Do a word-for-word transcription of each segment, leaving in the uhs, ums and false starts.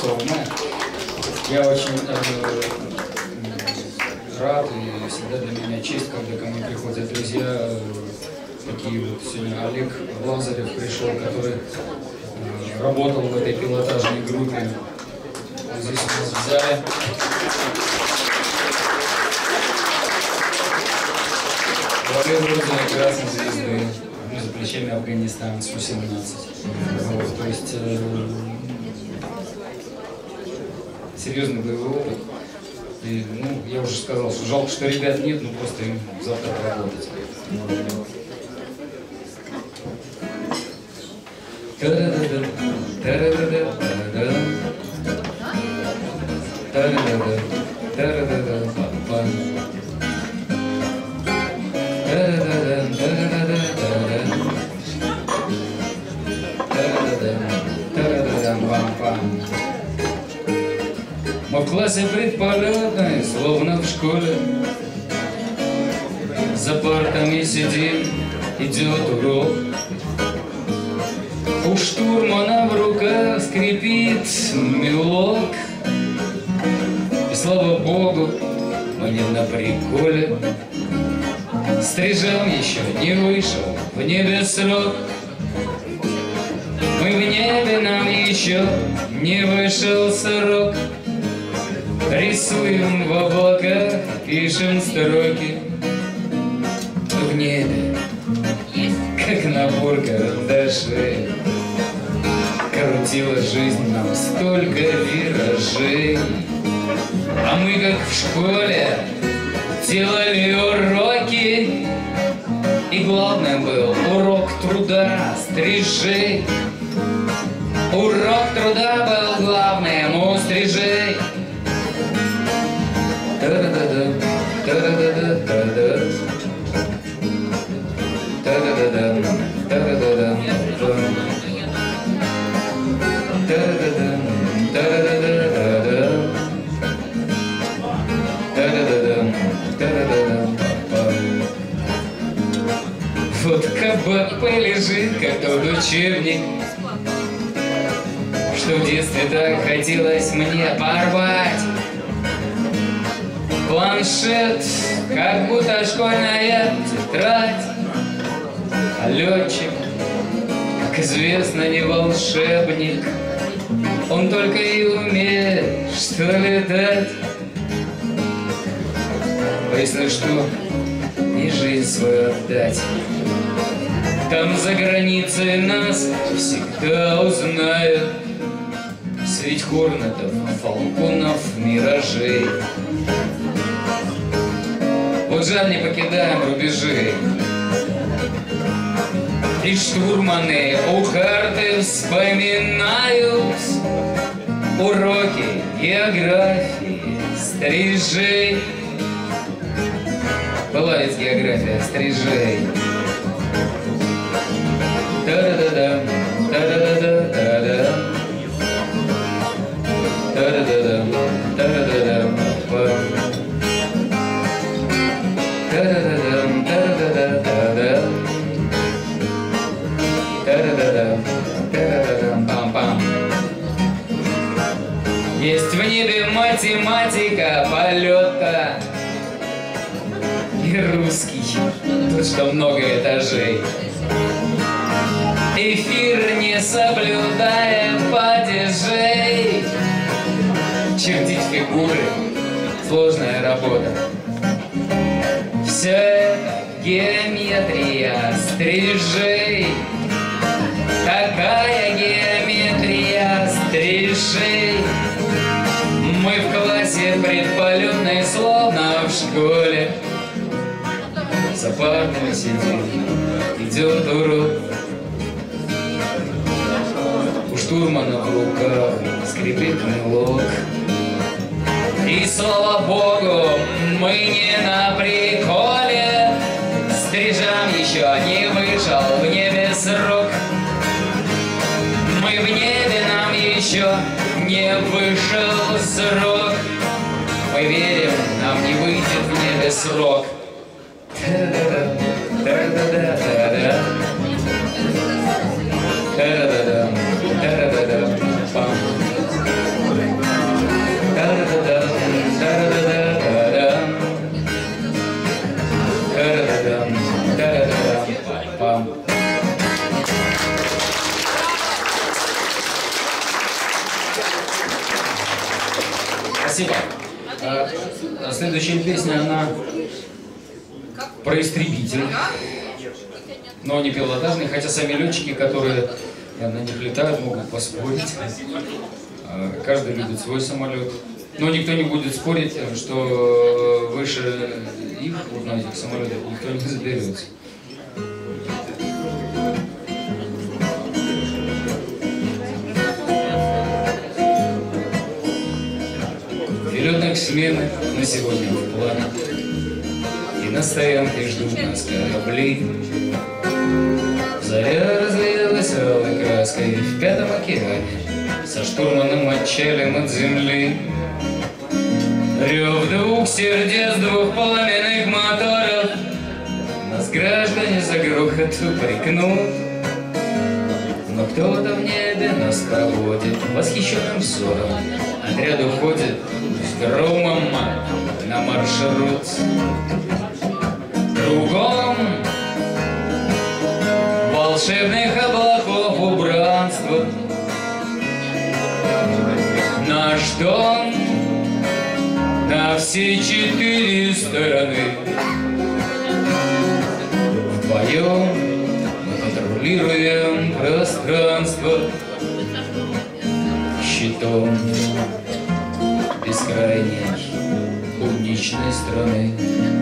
шестого мая. Я очень э, рад, и всегда для меня честь, когда ко мне приходят друзья, э, такие вот. Сегодня Олег Лазарев пришел, который э, работал в этой пилотажной группе. Здесь у нас в зале. Главный ордена Красной Звезды, ну, за плечами Афганистан, Су семнадцать. Вот, то есть э, серьезный боевой опыт. И, ну, я уже сказал, что жалко, что ребят нет, но просто им завтра поработать. Мы в классе предполетной, словно в школе. За партами сидим, идет урок. У штурмана в руках скрипит мелок. И слава богу, мы не на приколе. Стрижам еще не вышел в небе срок. Мы в небе, нам еще не вышел срок. Рисуем в облаках, пишем строки. В небе, как набор карандашей, крутила жизнь нам столько виражей. А мы, как в школе, делали уроки. И главное был урок труда стрижей. Урок труда был главным у стрижей. Та-да-да-да, та-да-да-да, та-да-да-да, та-да-да-да, та-да-да-да, та-да-да-да, та-да-да-да, та-да-да-да. Вот кабак полежит, как тот учебник, что в детстве так хотелось мне порвать. Планшет, как будто школьная тетрадь. А летчик, как известно, не волшебник. Он только и умеет, что летать. А если что, и жизнь свою отдать. Там за границей нас всегда узнают. Средь хорнетов, фалконов, миражей. Вот жаль, не покидаем рубежи. И штурманы у карты вспоминают уроки географии стрижей. Была ведь география стрижей. Та-да-да-да, та-да-да-да, та-да-да-да, та-да-да-да, та-да-да-да, та-да-да-да, та-да-да-да, пам-пам. Есть в небе математика полета и русский, тут что много этажей. Эфир не соблюдая падежей. Чертить фигуры — сложная работа. Все это геометрия стрижей. Такая геометрия стрижей. Мы в классе предполетной, словно в школе. За партой сидим, идет урок. У штурмана в руках скрипит мелок. И слава богу, мы не на приколе. Стрижам еще не вышел в небе срок. Мы в небе, нам еще не вышел срок. Мы верим, нам не выйдет в небе срок. Та-да-да, та-да-да, та-да. Та-да-да, та-да-да, пам. Спасибо. А, следующая песня, она про истребитель, но не пилотажный, хотя сами летчики, которые на них летают, могут поспорить. А, каждый любит свой самолет. Но никто не будет спорить, что выше их, вот на этих самолетах, никто не заберется. Перелетных сменах на сегодня в планах, и на стоянке ждут нас корабли. Заря разлилась алой краской в Пятом океане, со штурманом отчалим от земли. Рев двух сердец, двух пламенных моторов нас граждане за грохот упрекнут. Но кто-то в небе нас проводит восхищенным взором, отряд уходит с громом на маршрут. Кругом волшебных облаков убранства, наш дом на все четыре стороны. Вдвоем мы контролируем пространство щитом бескрайней умничной страны.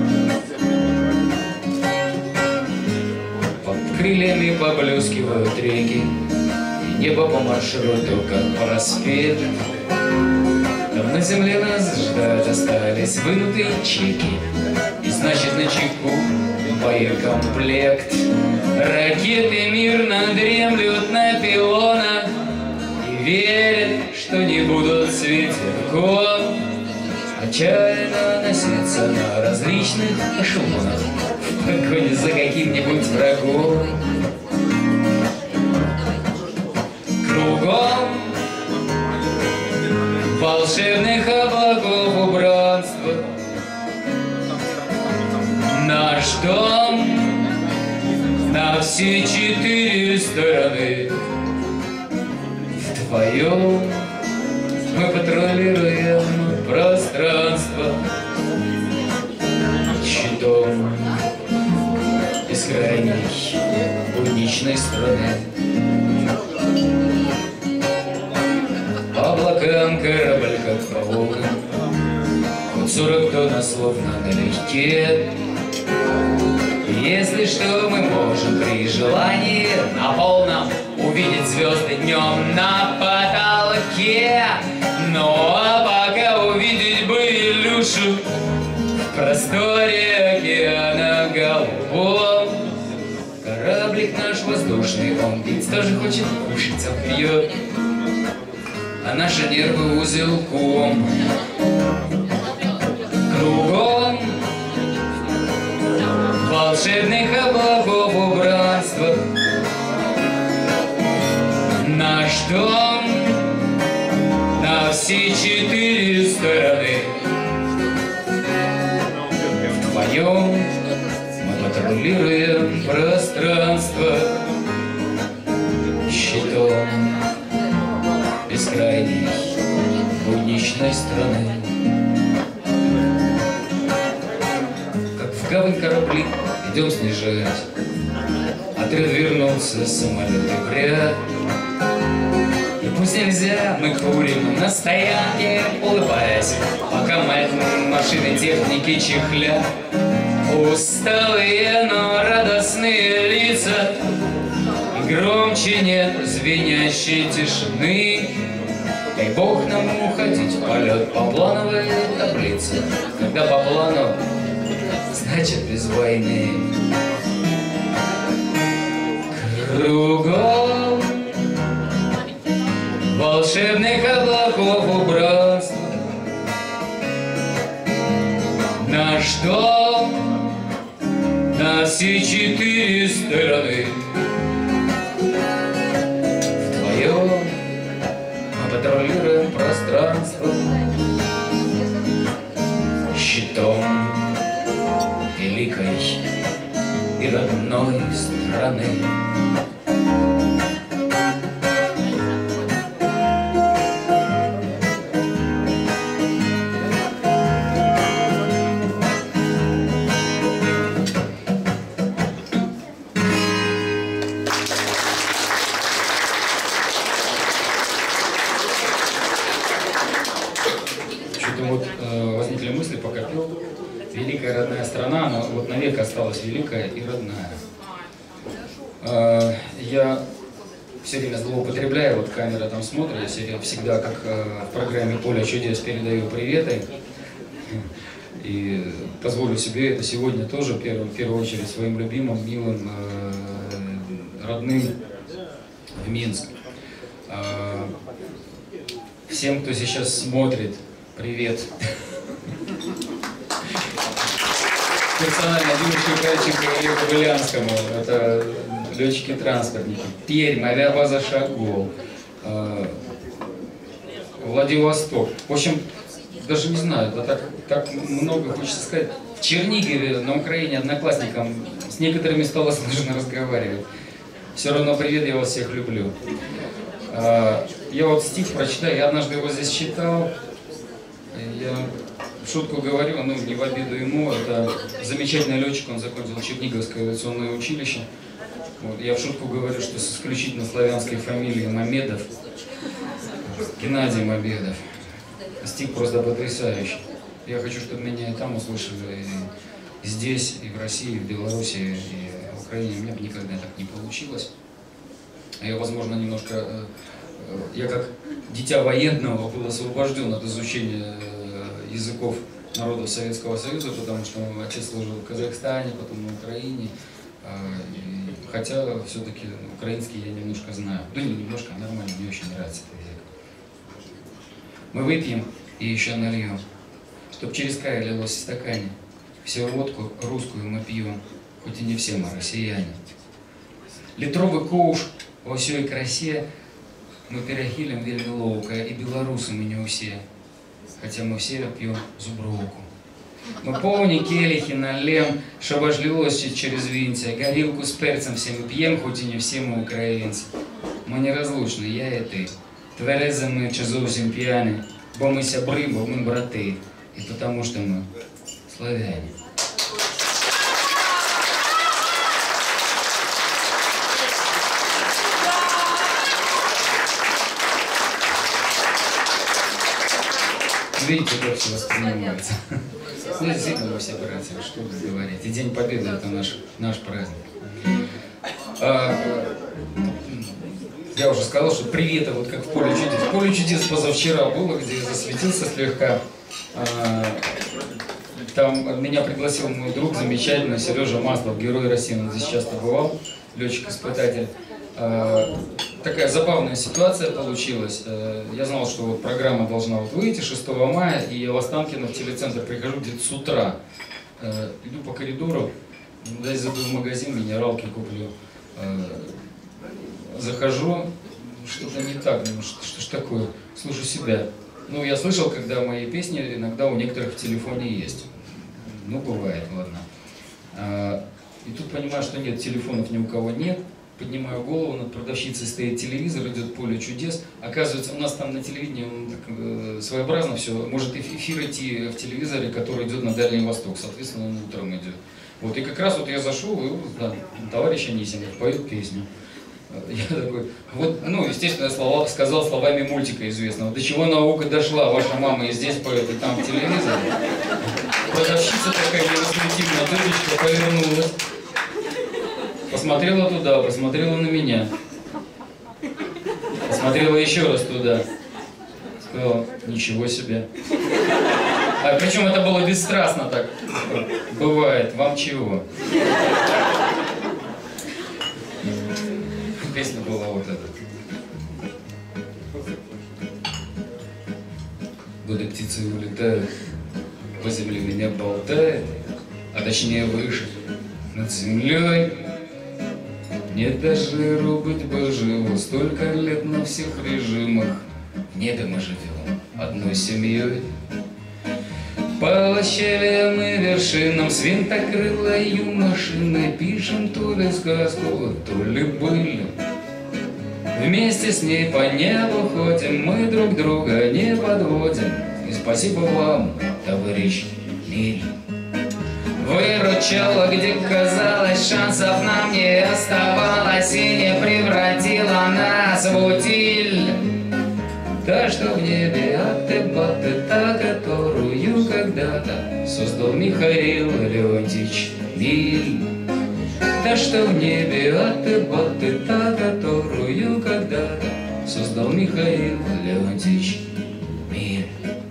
Под крыльями поблескивают реки, и небо по маршруту, как проспект. Там на земле нас ждать остались вынутые чеки, и значит на чеку боекомплект. Ракеты мирно дремлют на пилонах и верят, что не будут с ветерком отчаянно носиться на различных эшелонах в погоне за каким-нибудь врагом. Кругом волшебных облаков убранства, наш дом на все четыре стороны. Вдвоем мы патрулируем пространство щитом бескрайней будничной страны. По облакам корабль, как по волнам, хоть сорок тонн словно налегке. Если что, мы можем при желании на полном увидеть звезды днем на потолке. Ну а пока увидеть бы Илюшу в просторе океана голубом. Кораблик наш воздушный, он ведь тоже хочет кушать, он пьет, а наши нервы узелком. Кругом волшебных облаков убранства, наш дом на все четыре стороны. Вдвоем мы патрулируем пространство щитом бескрайней будничной страны. Как в гавань корабли идем снижать, отряд вернулся, самолеты в ряд. И пусть нельзя, мы курим на стоянке, улыбаясь, пока машины техники чехлят. Усталые, но радостные лица, и громче нет звенящей тишины. Дай Бог нам уходить в полет по плановой таблице, когда по плану, значит без войны. Кругом волшебных облаков убранства, наш дом на все четыре стороны. Вдвоем мы патрулируем пространство щитом великой и родной страны. как-то вот э, возникли мысли, пока пел. Великая родная страна, она вот навек осталась великая и родная. Э, я все время злоупотребляю, вот камера там смотрит, я всегда, как э, в программе «Поле чудес», передаю приветы. И позволю себе это сегодня тоже, в первую, в первую очередь, своим любимым, милым, э, родным в Минск. Э, всем, кто сейчас смотрит, привет. Персонально Димитрию Кальченко и Олегу Былянскому, это летчики-транспортники. Пермь, авиабаза «Шагол», э, Владивосток. В общем, даже не знаю, это так, так много хочется сказать. В Чернигове, на Украине, одноклассникам с некоторыми стало сложно разговаривать. Все равно привет, я вас всех люблю. Э, я вот стих прочитаю, я однажды его здесь читал. Я в шутку говорю, ну не в обиду ему, это замечательный летчик, он закончил Черниговское авиационное училище. Вот, я в шутку говорю, что с исключительно славянской фамилией Мамедов, Геннадий Мамедов. Стих просто потрясающий. Я хочу, чтобы меня и там услышали, и здесь, и в России, и в Беларуси, и в Украине. У меня бы никогда так не получилось. Я, возможно, немножко... Я как дитя военного был освобожден от изучения языков народов Советского Союза, потому что отец служил в Казахстане, потом на Украине. Хотя все-таки украинский я немножко знаю. Ну не немножко, а нормально, мне очень нравится этот язык. Мы выпьем и еще нальем, чтоб через край лилось в стакане. Всю водку русскую мы пьем, хоть и не все мы россияне. Литровый коуш во всей красе мы перахилим вельми ловко, и белорусы мы не усе, хотя мы все пьем зубровку. Мы повні келихи налем, щоб аж лилось через винця, горілку з перцем всім п'єм, хоть і не всі ми українці. Ми неразлучні, я і ти, тверезими чи зовсім п'яні, бо ми сябри, бо ми брати, і тому що ми славяне. Видите, как все воспринимается. Ну, действительно, мы все братья, что говорить. И День Победы — это наш, наш праздник. А, я уже сказал, что привет, вот как в «Поле чудес». В «Поле чудес» позавчера было, где я засветился слегка. А, там меня пригласил мой друг замечательный Сережа Маслов, герой России, он здесь часто бывал, летчик-испытатель. А, такая забавная ситуация получилась. Я знал, что вот программа должна вот выйти шестого мая, и я в Останкино в телецентр прихожу где-то с утра. Иду по коридору, здесь зайду в магазин, минералки куплю. Захожу, что-то не так, ну, что, что ж такое, слушаю себя. Ну, я слышал, когда мои песни иногда у некоторых в телефоне есть. Ну, бывает, ладно. И тут понимаю, что нет, телефонов ни у кого нет. Поднимаю голову, над продавщицей стоит телевизор, идет «Поле чудес». Оказывается, у нас там на телевидении он так, э, своеобразно все. Может эфир идти в телевизоре, который идет на Дальний Восток. Соответственно, он утром идет. Вот, и как раз вот я зашел, и да, товарищ Анисимов поет песню. Я такой, вот, ну, естественно, я слова, сказал словами мультика известного. До чего наука дошла? Ваша мама и здесь поет, и там в телевизоре. Продавщица такая невозмутимая дырочка повернулась. Посмотрела туда, посмотрела на меня. Посмотрела еще раз туда. Сказала, ничего себе. А причем это было бесстрастно так. Бывает, вам чего? Песня была вот эта. Годы птицы улетают, по земле меня болтает, а точнее выше, над землей. Нет даже быть бы живо, столько лет на всех режимах. В небе мы живем одной семьей. По лощевым и вершинам с винтокрылою машиной пишем то ли сказку, то ли быль. Вместе с ней по небу ходим, мы друг друга не подводим. И спасибо вам, товарищ Лиль. Выручала, где казалось, шансов нам не оставалось, и не превратила нас в утиль. Та, что в небе от ты та, которую когда-то создал Михаил Леонтьевич Миль. Та, что в небе аты-баты, та, которую когда-то создал Михаил Леонтьевич Миль.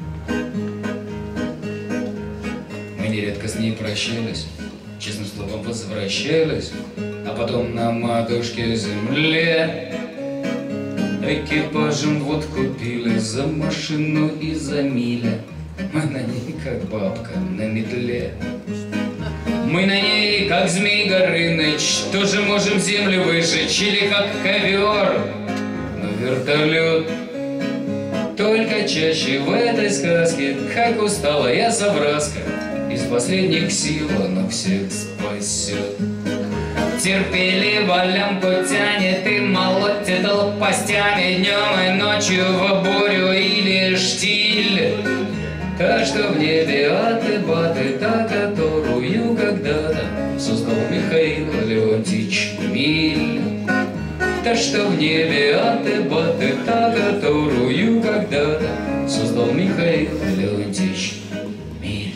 Мы нередко с ней прощались, честным словом возвращались, а потом на матушке земле экипажем водку пили за машину и за миля. Мы на ней, как бабка на метле. Мы на ней, как Змей Горыныч, тоже можем землю выжечь, или как ковер, но вертолет. Только чаще в этой сказке, как устала я совраска, из последних сил она всех спасет. Терпеливо лямку тянет и молотит лопастями днем и ночью в бурю или штиль. Та, что в небе аты-баты, та, которую когда-то создал Михаил Леонтьевич Миль. Та, что в небе аты-баты, та, которую когда-то создал Михаил Леонтьевич Миль.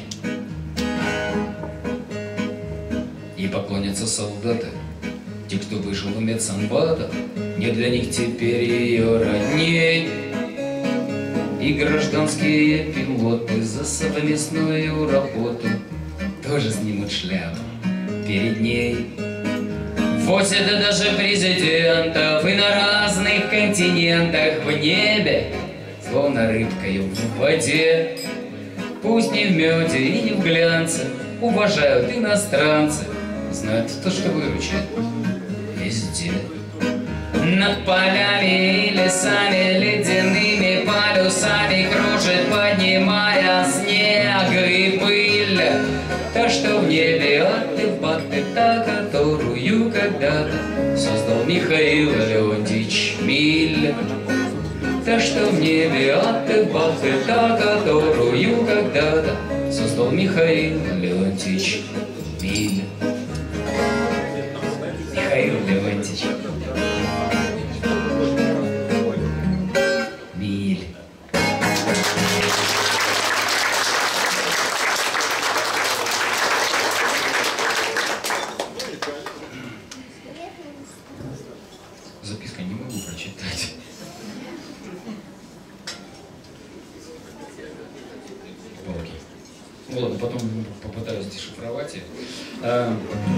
И поклонятся солдаты, те, кто вышел в медсанбатах, не для них теперь ее родней. И гражданские пилоты за совместную работу тоже снимут шляпу перед ней. Возят даже президентов и на разных континентах в небе, словно рыбкою в воде. Пусть не в меде и не в глянце, уважают иностранцы, знают то, что выручит везде. Над полями и лесами, ледяными полюсами кружит, поднимая снег и пыль. Та, что в небе аты-баты, та, которую когда-то создал Михаил Леонтьевич Миль. Та, что в небе аты-баты, та, которую когда-то создал Михаил Леонтьевич Миль. Михаил Леонтьевич Миль. Записка не могу прочитать. Палки. Ну ладно, потом попытаюсь дешифровать ее. А,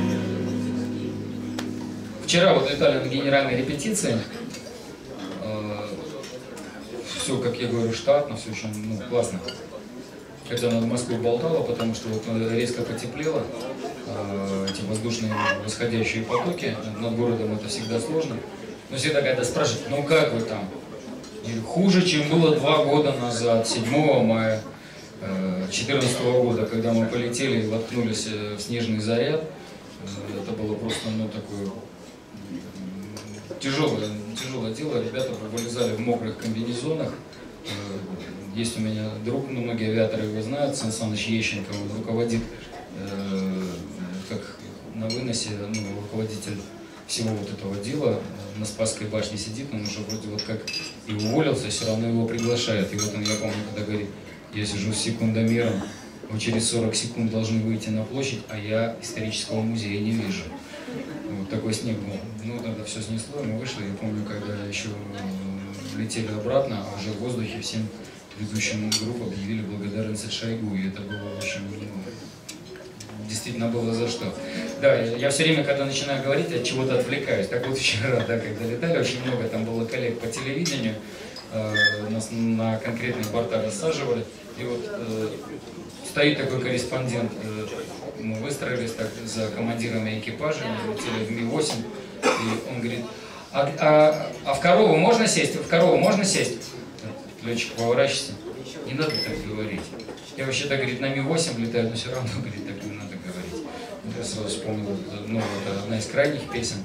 вчера вот летали на генеральной репетиции. А, все, как я говорю, штатно, все очень ну, классно. Хотя над Москвой болтала, потому что вот резко потеплело. А, эти воздушные восходящие потоки над городом, это всегда сложно. Но всегда когда спрашивают, ну как вы там? И хуже, чем было два года назад, седьмого мая две тысячи четырнадцатого года, когда мы полетели и воткнулись в снежный заряд. Это было просто ну, такое тяжелое, тяжелое дело. Ребята вылезали в мокрых комбинезонах. Есть у меня друг, ну, многие авиаторы его знают, Сан Саныч Ещенко, он руководит, как на выносе, ну, руководитель всего вот этого дела, на Спасской башне сидит, он уже вроде вот как и уволился, все равно его приглашают. И вот он, я помню, когда говорит, я сижу с секундомером, вы через сорок секунд должны выйти на площадь, а я исторического музея не вижу. Вот такой снег был. Ну, тогда все снесло, мы вышли, я помню, когда еще летели обратно, а уже в воздухе всем ведущим групп объявили благодарность Шойгу, и это было очень, ну, действительно было за что. Да, я все время, когда начинаю говорить, от чего-то отвлекаюсь. Так вот вчера, да, когда летали, очень много там было коллег по телевидению, э, нас на конкретные борта рассаживали, и вот э, стоит такой корреспондент, э, мы выстроились так за командирами экипажа, мы летели в Ми восемь, и он говорит, а, а, а в корову можно сесть? В корову можно сесть? Летчик поворачивается, не надо так говорить. Я вообще-то, говорит, на Ми восемь летаю, но все равно, говорит, так не надо говорить. Я сразу вспомнил, ну, это одна из крайних песен.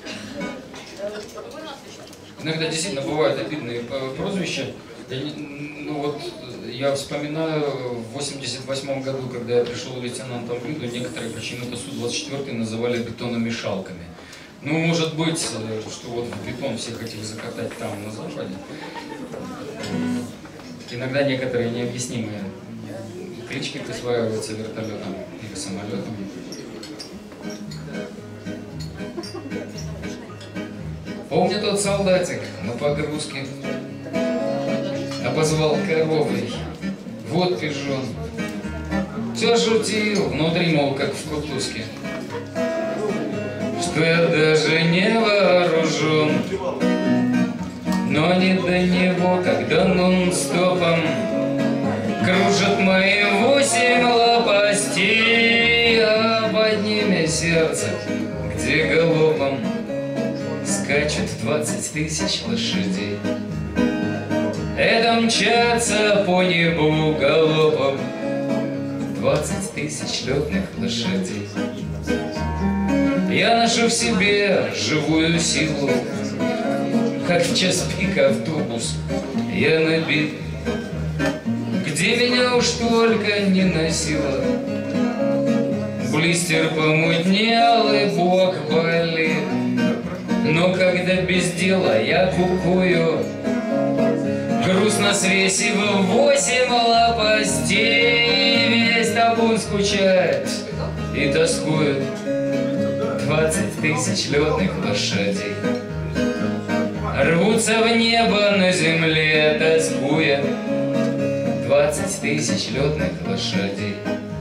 Иногда действительно бывают обидные прозвища. Я, ну вот, я вспоминаю, в восемьдесят восьмом году, когда я пришел лейтенантом в Люду, некоторые почему-то Су двадцать четыре называли бетономешалками. Ну, может быть, что вот в бетон всех этих закатать там, на Западе. Иногда некоторые необъяснимые клички присваиваются вертолетом или самолетом. Помню тот солдатик на погрузке обозвал коровой. Вот пижон. Все шутил внутри, мол, как в кутузке, что я даже не вооружен. Но не до него, когда нон-стопом кружат мои восемь лопастей, а под ними сердце, где галопом скачут двадцать тысяч лошадей. Это мчатся по небу галопом двадцать тысяч летных лошадей. Я ношу в себе живую силу, как в час пик автобус я набит, где меня уж только не носило. Блистер помутнел и бок болит, но когда без дела я кукую, груз на свесе в восемь лопастей, весь табун скучает и тоскует двадцать тысяч летных лошадей. Рвутся в небо, на земле тоскуя двадцать тысяч летных лошадей.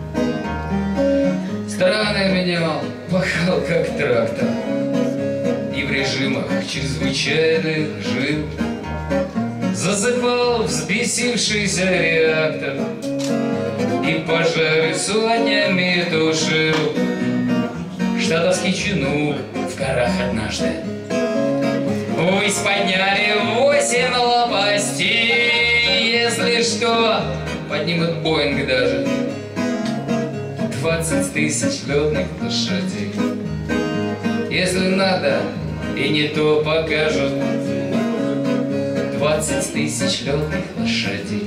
Страны менял, пахал как трактор, и в режимах чрезвычайных жил. Засыпал взбесившийся реактор и пожары сотнями тушил. Штатовский чинук в горах однажды высь подняли восемь лопастей. Если что, поднимут Боинг даже двадцать тысяч летных лошадей. Если надо, и не то покажут двадцать тысяч летных лошадей.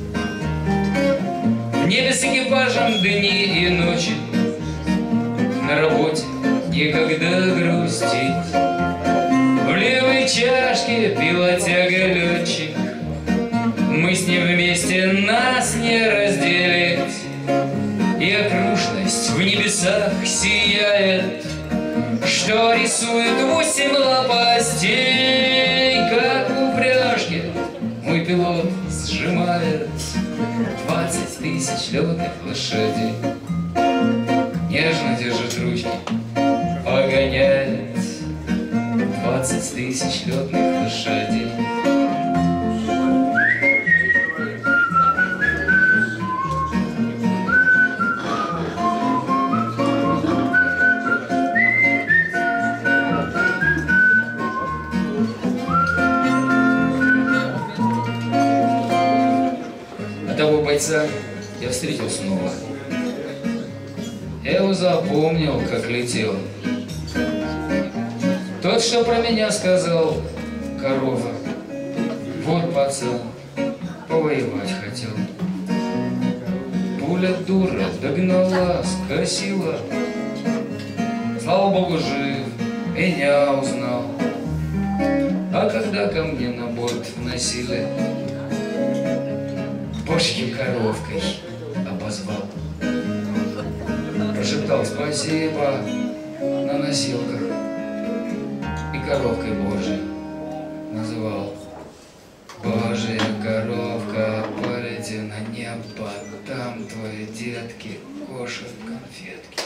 В небе с экипажем дни и ночи, на работе некогда грустить. В левой чашке пилотяга-летчик, мы с ним вместе, нас не разделить. И окружность в небесах сияет, что рисует восемь лопастей, как в упряжке мой пилот сжимает двадцать тысяч летных лошадей. Нежно держит ручки, погоняет двадцать тысяч летных лошадей. Того бойца я встретил снова. Я его запомнил, как летел. Тот, что про меня сказал, корова. Вот пацан, повоевать хотел. Пуля дура догнала, скосила. Слава богу, жив, меня узнал. А когда ко мне на борт вносили, божьей коровкой обозвал. Прошептал спасибо на носилках и коровкой Божией называл. Божья коровка, полети на небо, там твои детки кушают конфетки.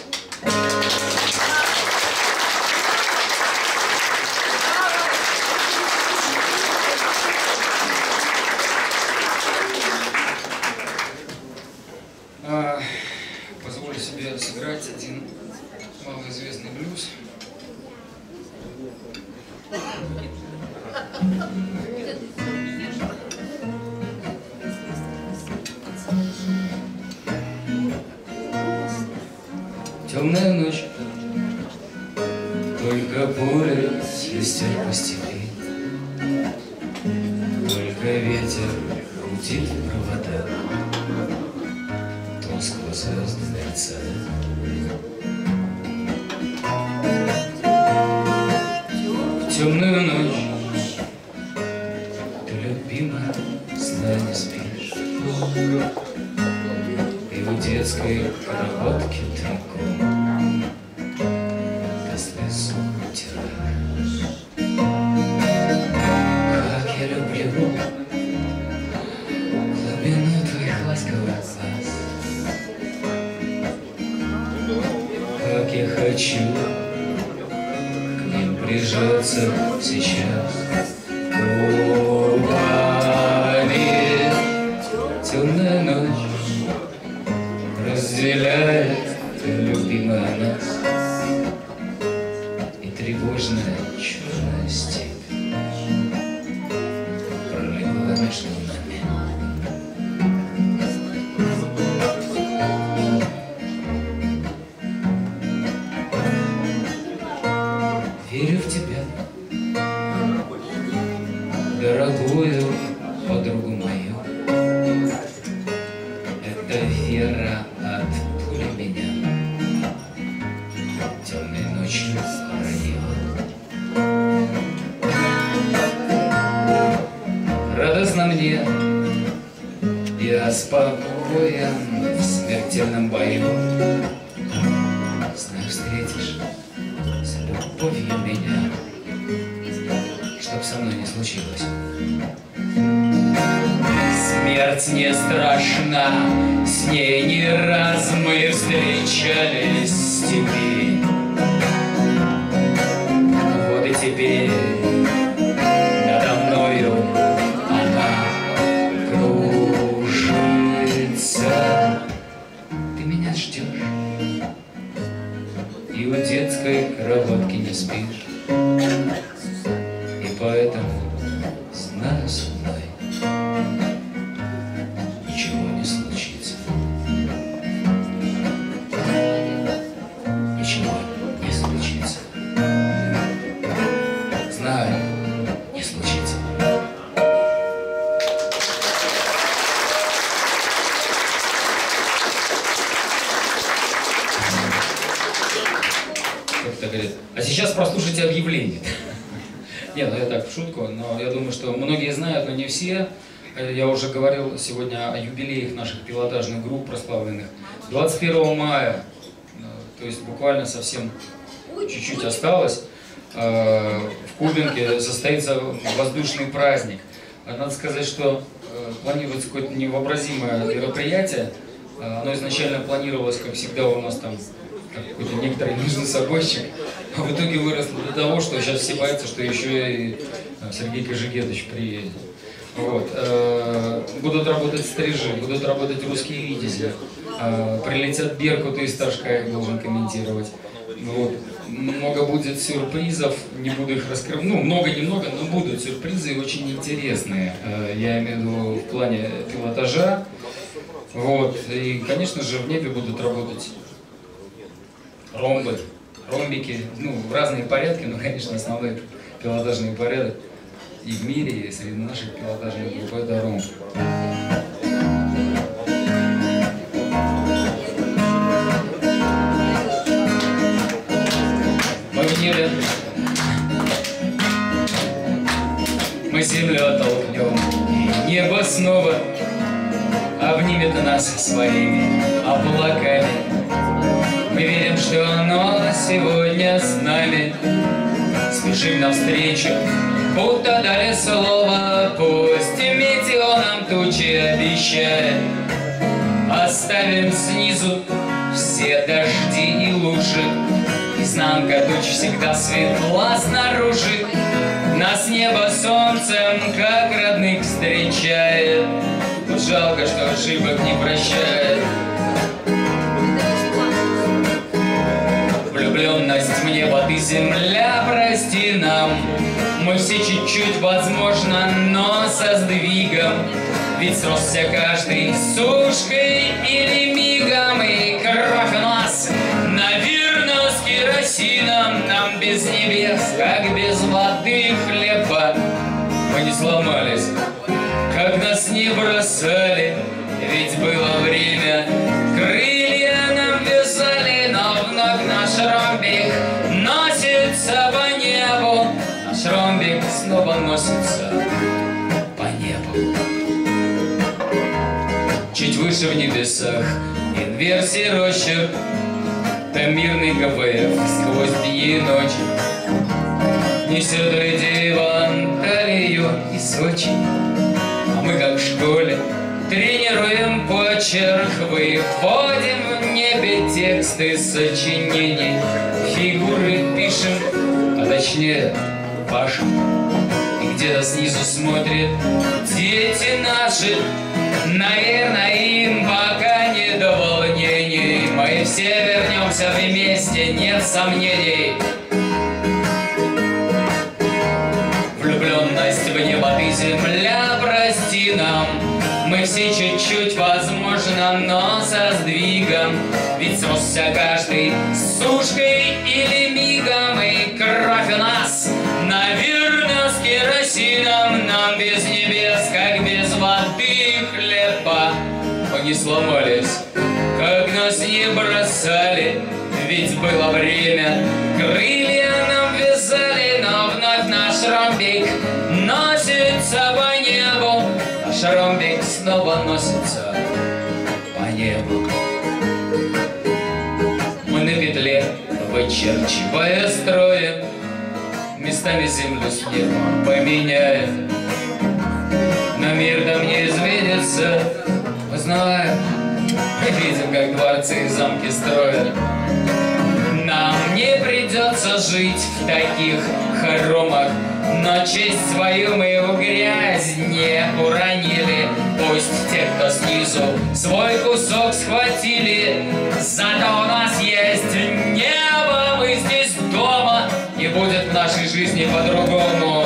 Позволю себе сыграть один малоизвестный блюз. Темная ночь, только пули свистят по степи, только ветер крутит провода, тускло звезды мерцают. В темную ночь ты, любимая, сна не спишь, и в у детской кроватки такой до слез утираешь. Как я люблю глубину твоих ласковых глаз, как я хочу к ним прижаться сейчас. Губами темная ночь разделяет любимая нас, и тревожная черная степь пролегла между нами. Верю в тебя, дорогую подругу мою. Это вера от пули меня темной ночью ранила. Радостно мне, я спокоен в смертельном бою. Знаю, встретишь с любовью меня, чтоб со мной не случилось. Смерть не страшна, с ней не раз мы встречались в степи. Вот и теперь надо мною она кружится. Ты меня ждешь и у детской кроватки не спишь, и поэтому знаю, со мной ничего не случится. Ничего не случится. Знаю, не случится. Как-то говорит, а сейчас прослушайте объявление. Нет, ну я так в шутку, но я думаю, что многие знают, но не все. Я уже говорил сегодня о юбилеях наших пилотажных групп прославленных. двадцать первого мая, то есть буквально совсем чуть-чуть осталось, в Кубинке состоится воздушный праздник. Надо сказать, что планируется какое-то невообразимое мероприятие. Оно изначально планировалось, как всегда у нас там, какой-то некоторый нужный собойчик, а в итоге выросло до того, что сейчас все боятся, что еще и Сергей Кожегетович приедет. Вот. Будут работать стрижи, будут работать русские витязи, прилетят беркуты из Торжка, я должен комментировать. Вот. Много будет сюрпризов, не буду их раскрывать, ну, много-немного, но будут сюрпризы и очень интересные, я имею в виду в плане пилотажа. Вот. И, конечно же, в небе будут работать ромбы, ромбики, ну, в разные порядки, но, конечно, основной пилотажный порядок и в мире, и среди наших пилотажных групп — это ромб. Мы в небе, мы землю оттолкнем, и небо снова обнимет нас своими облаками. Мы верим, что оно сегодня с нами. Спешим навстречу, будто дали слово. Пусть метео нам тучи обещает. Оставим снизу все дожди и лужи. Изнанка туч всегда светла снаружи. Нас небо солнцем, как родных, встречает. Но жалко, что ошибок не прощает. Влюбленность мне воды, земля, прости нам. Мы все чуть-чуть, возможно, но со сдвигом. Ведь сросся каждый сушкой или мигом. И кровь у нас, наверно, с керосином. Нам без небес, как без воды хлеба. Мы не сломались, как нас не бросали. Ведь было время, крылья нам вязали. Но вновь наш ромбик носится по небу. Наш ромбик снова носится по небу. чуть выше в небесах инверсии росчерк, там мирный КВФ сквозь дни и ночи несет людей в Анталию и Сочи. А мы, как в школе, тренируем почерк, выводим в небе тексты сочинений, фигуры пишем, а точнее пашем. И где-то снизу смотрят дети наши, наверное, им пока не до волнений. Мы все вернемся вместе, нет сомнений. Влюбленность в небо ты, земля, прости нам. Мы все чуть-чуть, возможно, но со сдвигом. Ведь сросся каждый с сушкой или мигом. И кровь у нас, наверное, с керосином. Нам без небес, как без воды хлеба. Мы не сломались, как нас не бросали. Ведь было время, крылья нам вязали. Но вновь наш ромбик носится по небу. Наш ромбик снова носится по небу. Мы на петле, вычерчивая строем, местами землю с небом поменяем. Но мир там не изменится, мы знаем, мы видим, как дворцы и замки строят. Нам не придется жить в таких хоромах, но честь свою мы в грязь не уронили. Пусть те, кто снизу свой кусок схватили, зато у нас есть небо, мы здесь дома, и будет в нашей жизни по-другому.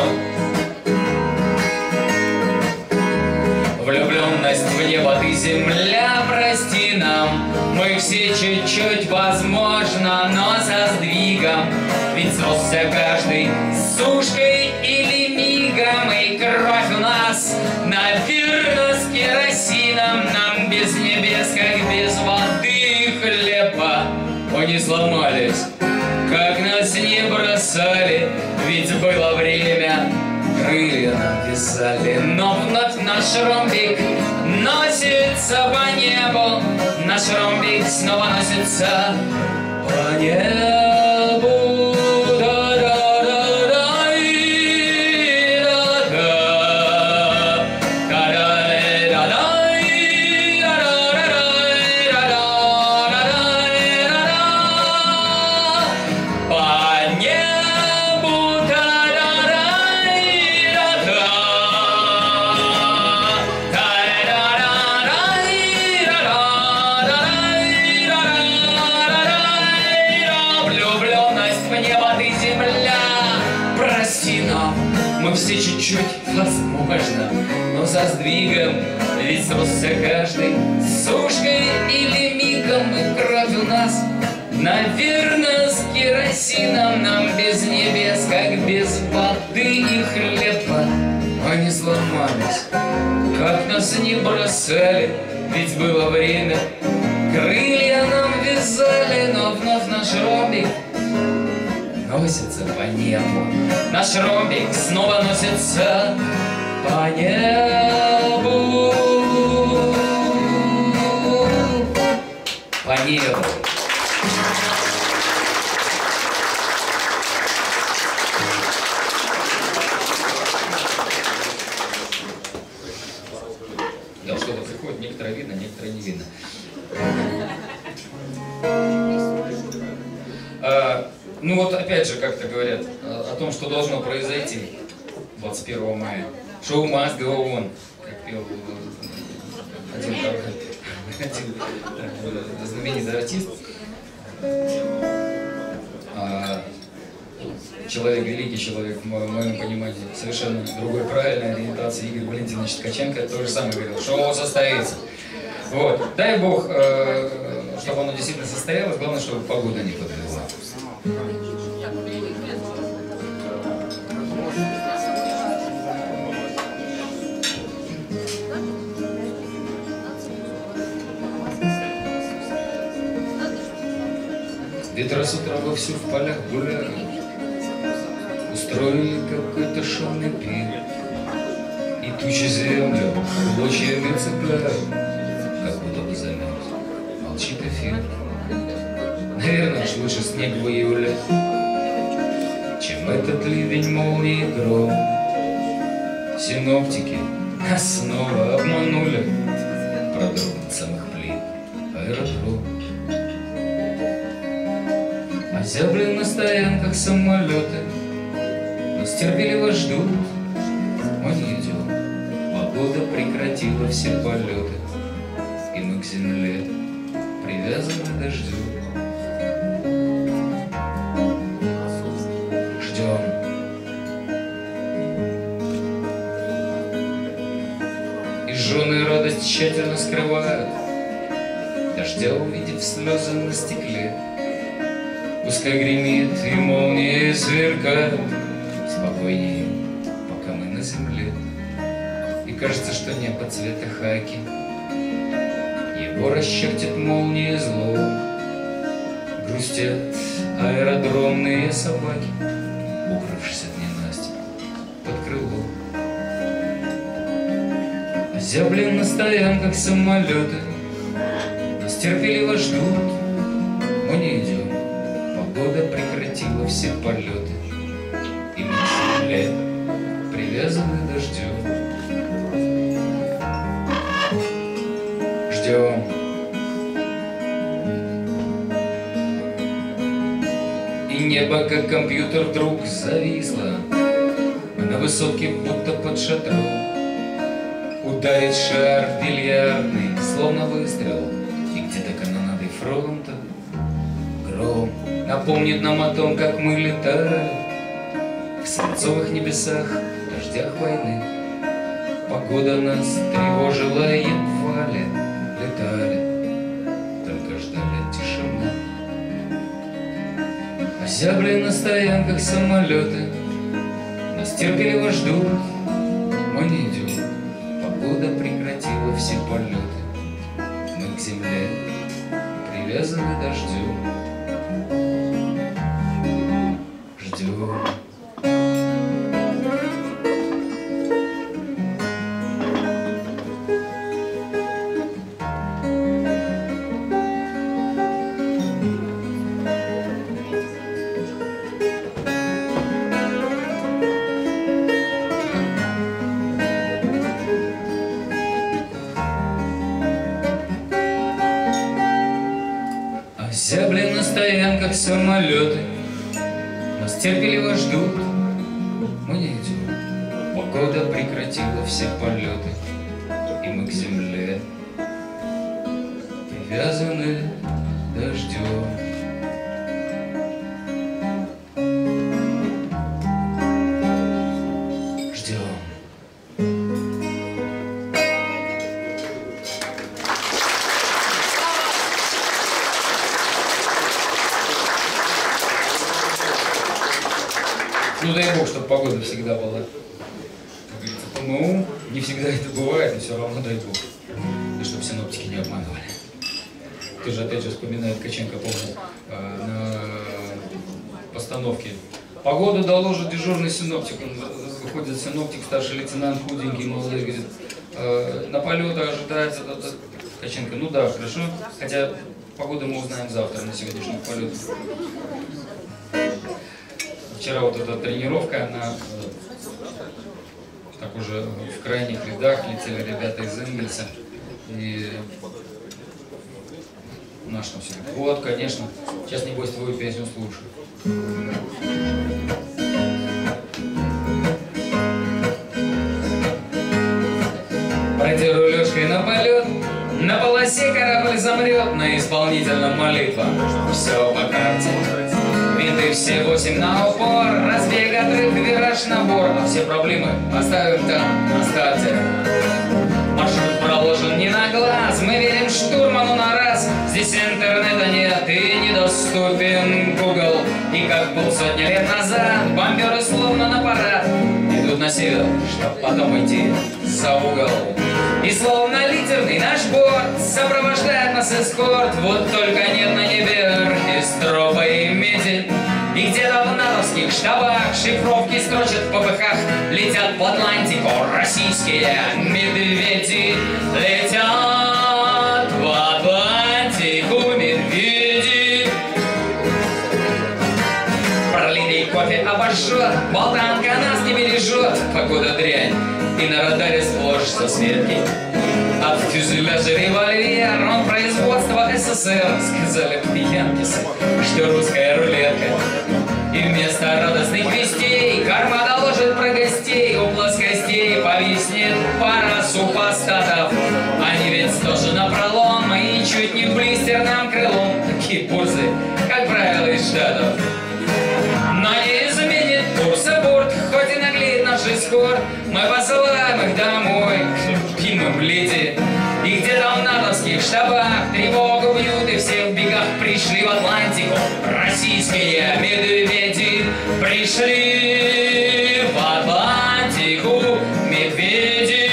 Влюбленность в небо ты, земля, прости нам. Мы все чуть-чуть, возможно, но со сдвигом. Ведь сросся каждый с сушкой или мигом. И кровь у нас, наверное, с керосином. Нам без небес, как без воды хлеба. Мы не сломались, как нас не бросали. Ведь было время, крылья нам вязали. Но вновь наш ромбик носится по небу. Наш ромбик снова носится по небу. Все чуть-чуть, возможно, но со сдвигом. Ведь сросся каждый с сушкой или мигом. И кровь у нас, наверное, с керосином. Нам без небес, как без воды и хлеба. Мы не сломались, как нас не бросали. Ведь было время, крылья нам вязали. Но вновь наш ромбик носится по небу. Наш ромбик снова носится по небу. По небу. Да, что-то приходит, некоторые видно, некоторые не видно. А, ну вот опять же, как-то говорят о, о том, что должно произойти двадцать первого мая. Show must go on, как пел один, один знаменитый артист. А, человек, великий человек, в моем понимании, совершенно другой правильной ориентации, Игорь Валентинович Ткаченко то же самое говорил. Шоу состоится. Вот. Дай Бог, э, чтобы оно действительно состоялось, главное, чтобы погода не подвела. Ветра с утра вовсю в полях гуляют, устроили какой-то шумный пир, и тучи землю клочьями цепляют, как замерз, молчит эфир. Наверное, уж лучше снег в июле, чем этот ливень, молнии, гром. Синоптики нас снова обманули, продрогнут самых плит аэродром. Озябли на стоянках самолеты, нас терпеливо ждут, мы не идем. Погода прекратила все полеты, и мы к земле привязаны дождем. Ждем. И жены радость тщательно скрывают, дождя увидев слезы на стекле. Пускай гремит и молнии сверкают, спокойнее, пока мы на земле. И кажется, что небо цвета хаки, его расчертит молнии зло. Грустят аэродромные собаки, укрывшись от ненастья под крыло. Озябли на стоянках самолеты, нас терпеливо ждут, мы не идем. Погода прекратила все полеты, и мы к земле привязаны дождем. Ждем. И небо, как компьютер, вдруг зависло. Мы на высотке, будто под шатром. Ударит шар бильярдный, словно выстрел, и где-то канонадой фронта гром напомнит нам о том, как мы летали в свинцовых небесах, в дождях войны. Погода нас тревожила, едва ли летали, только ждали тишины. Озябли на стоянках самолеты, нас терпеливо ждут, мы не идем. Погода прекратила все полеты, мы к земле привязаны дождем. Ждем. Озябли на стоянках самолеты, нас терпеливо ждут, мы не идем. Погода прекратила все полеты, и мы к земле привязаны дождем. Ждем. Ну дай бог, чтобы погода всегда была, как говорится, ПМУ. Не всегда это бывает, но все равно дай бог. И чтобы синоптики не обманывали. Тоже опять же вспоминает Ткаченко, помню, на постановке. Погоду доложит дежурный синоптик. Он выходит синоптик, старший лейтенант, худенький, молодой, говорит, на полетах ожидается. Ткаченко, ну да, хорошо. Хотя погоду мы узнаем завтра на сегодняшних полетах. Вчера вот эта тренировка, она так уже в крайних рядах летели ребята из Энгельса. И наш там все говорит, вот, конечно, сейчас небось твою песню слушаю. Пройди рулежкой на полет, на полосе корабль замрет, на исполнительном молитва. Все по карте. Винты все восемь на упор, разбег, отрыв, вираж, набор. А все проблемы оставим там, на старте. Маршрут проложен не на глаз, мы верим штурману на раз. Здесь интернета нет и недоступен Google. И как был сотни лет назад, бомберы словно на парад идут на север, чтоб потом идти за угол. И словно литерный наш борт сопровождает нас эскорт. Вот только нет на небе оркестроба и меди. И где-то в натовских штабах шифровки строчат в попыхах. Летят в Атлантику российские медведи. Летят в марш со светки. От фюзеляжа револьвер, он производства СССР. Сказали янкисы, что русская рулетка. И вместо радостных вестей карма доложит про гостей. У плоскостей повиснет пара супостатов. Они ведь тоже напролом и чуть не блистерным крылом. Такие пульсы, как правило, из Штатов. Но не изменит курс аборт, хоть и наглеет наш эскорт. Мы посылаем их домой к любимым леди. И где-то в натовских штабах тревогу бьют, и все в бегах пришли в Атлантику. Российские медведи пришли в Атлантику, медведи.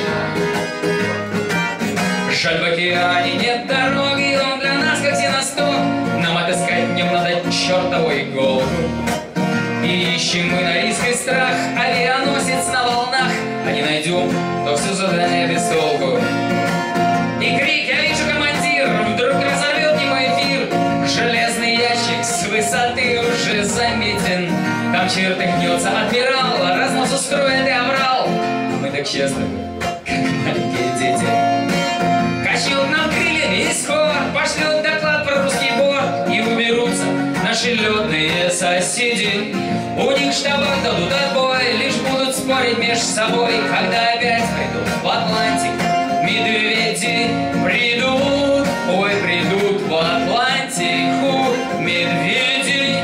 Жаль, в океане нет дороги, он для нас как синосток. Нам отыскать в нем надо чертову иголку. И ищем мы на риск и страх авианосец на волнах. А не найдем, то все задание без толку. И крик «Я вижу, командир!» вдруг разорвет немой эфир. Железный ящик с высоты уже заметен. Там чертыхнется адмирал, разнос устроит и оврал. Мы так счастливы, как маленькие дети. Качнет нам крыльями и скоро пошлет доклад про русский борт. И уберутся наши летные соседи. У них штабах дадут отбой, лишь будут спорить между собой. Когда опять придут в Атлантик медведи, придут, ой, придут в Атлантику медведи.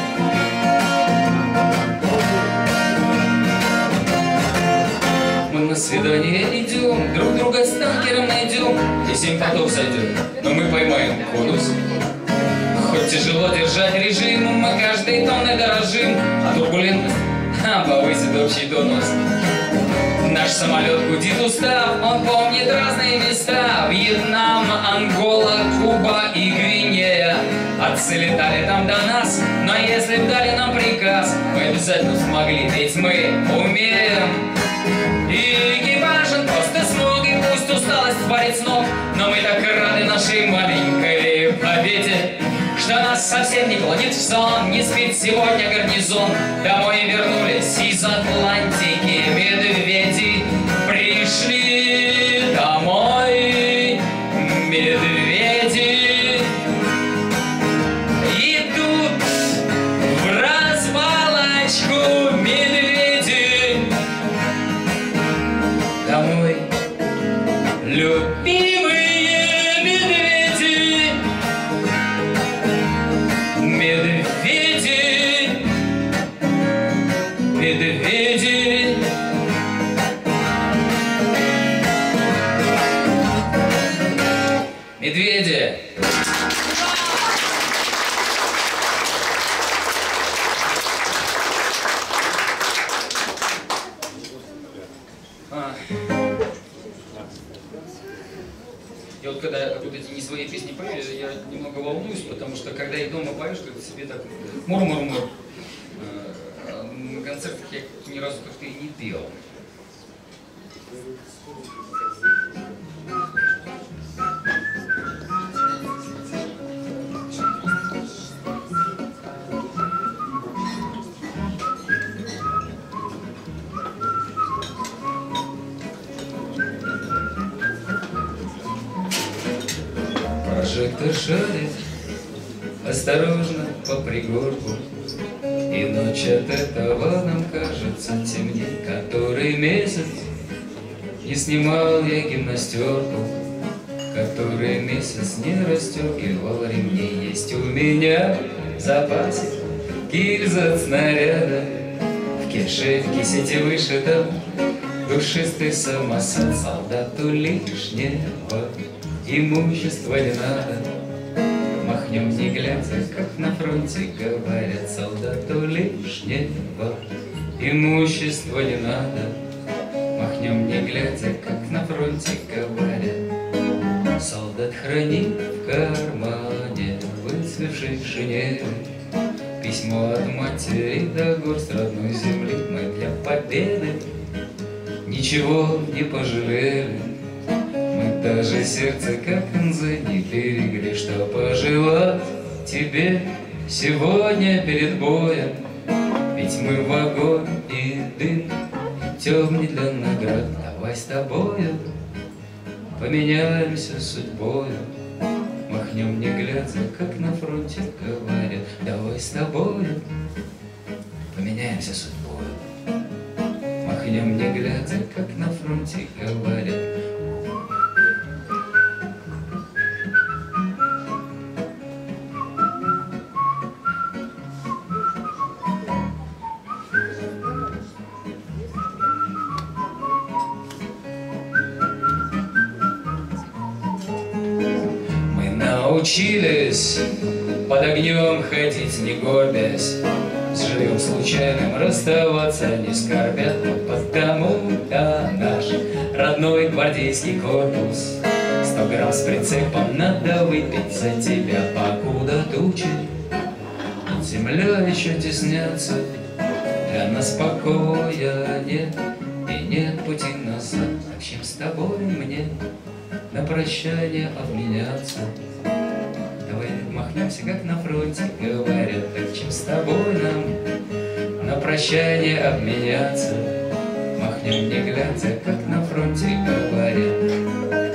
Мы на свидание идем, друг друга с танкером найдем. И семь потов сойдет, но мы поймаем конус. Хоть тяжело держать режим, мы каждой тонной дорожим. А турбулентность а, повысит общий тонус. Наш самолет гудит устав, он помнит разные места. Вьетнам, Ангола, Куба и Гвинея. Отцы летали там до нас, но если б дали нам приказ, мы обязательно смогли, ведь мы умеем. И экипажем просто смог, и пусть усталость сварит с ног, но мы так рады нашей маленькой победе, что нас совсем не клонит в сон, не спит сегодня гарнизон. Домой вернулись из Атлантики медведи, пришли домой медведи. Идут в развалочку медведи домой, любимые медведи. Медведи, медведи. Медведи. А. Я вот когда вот эти не свои песни пою, я немного волнуюсь, потому что когда я дома пою, что это себе так мур-мур-мур. На концертах я ни разу как-то и не пел. Прожектор шарит осторожно по пригорку, и ночь от этого нам кажется темней. Который месяц не снимал я гимнастерку, который месяц не расстегивал ремней. Есть у меня в запасе гильза от снаряда, в кеше в кисете вышито душистый самосад. Солдату лишнего имущества не надо, махнем не глядя, как на фронте говорят. Солдату лишнего имущества не надо, махнем не глядя, как на фронте говорят. Солдат хранит в кармане выцвевшей шинели письмо от матери до горсть родной земли. Мы для победы ничего не пожалели, мы даже сердце, как инзы, не берегли, что пожелать тебе сегодня перед боем. Ведь мы в огонь и дым путем не для наград. Давай с тобою поменяемся судьбою, махнем не глядя, как на фронте говорят. Давай с тобою поменяемся судьбою, махнем не глядя, как на фронте говорят. Научились под огнем ходить, не горбясь, с живым случайным расставаться не скорбят. Потому-то наш родной гвардейский корпус сто грамм с прицепом надо выпить за тебя, покуда тучи над землей еще теснятся. Для нас покоя нет и нет пути назад. А чем с тобой мне на прощание обменяться? Давай махнемся, как на фронте говорят. Так чем с тобой нам на прощание обменяться? Махнем не глядя, как на фронте говорят.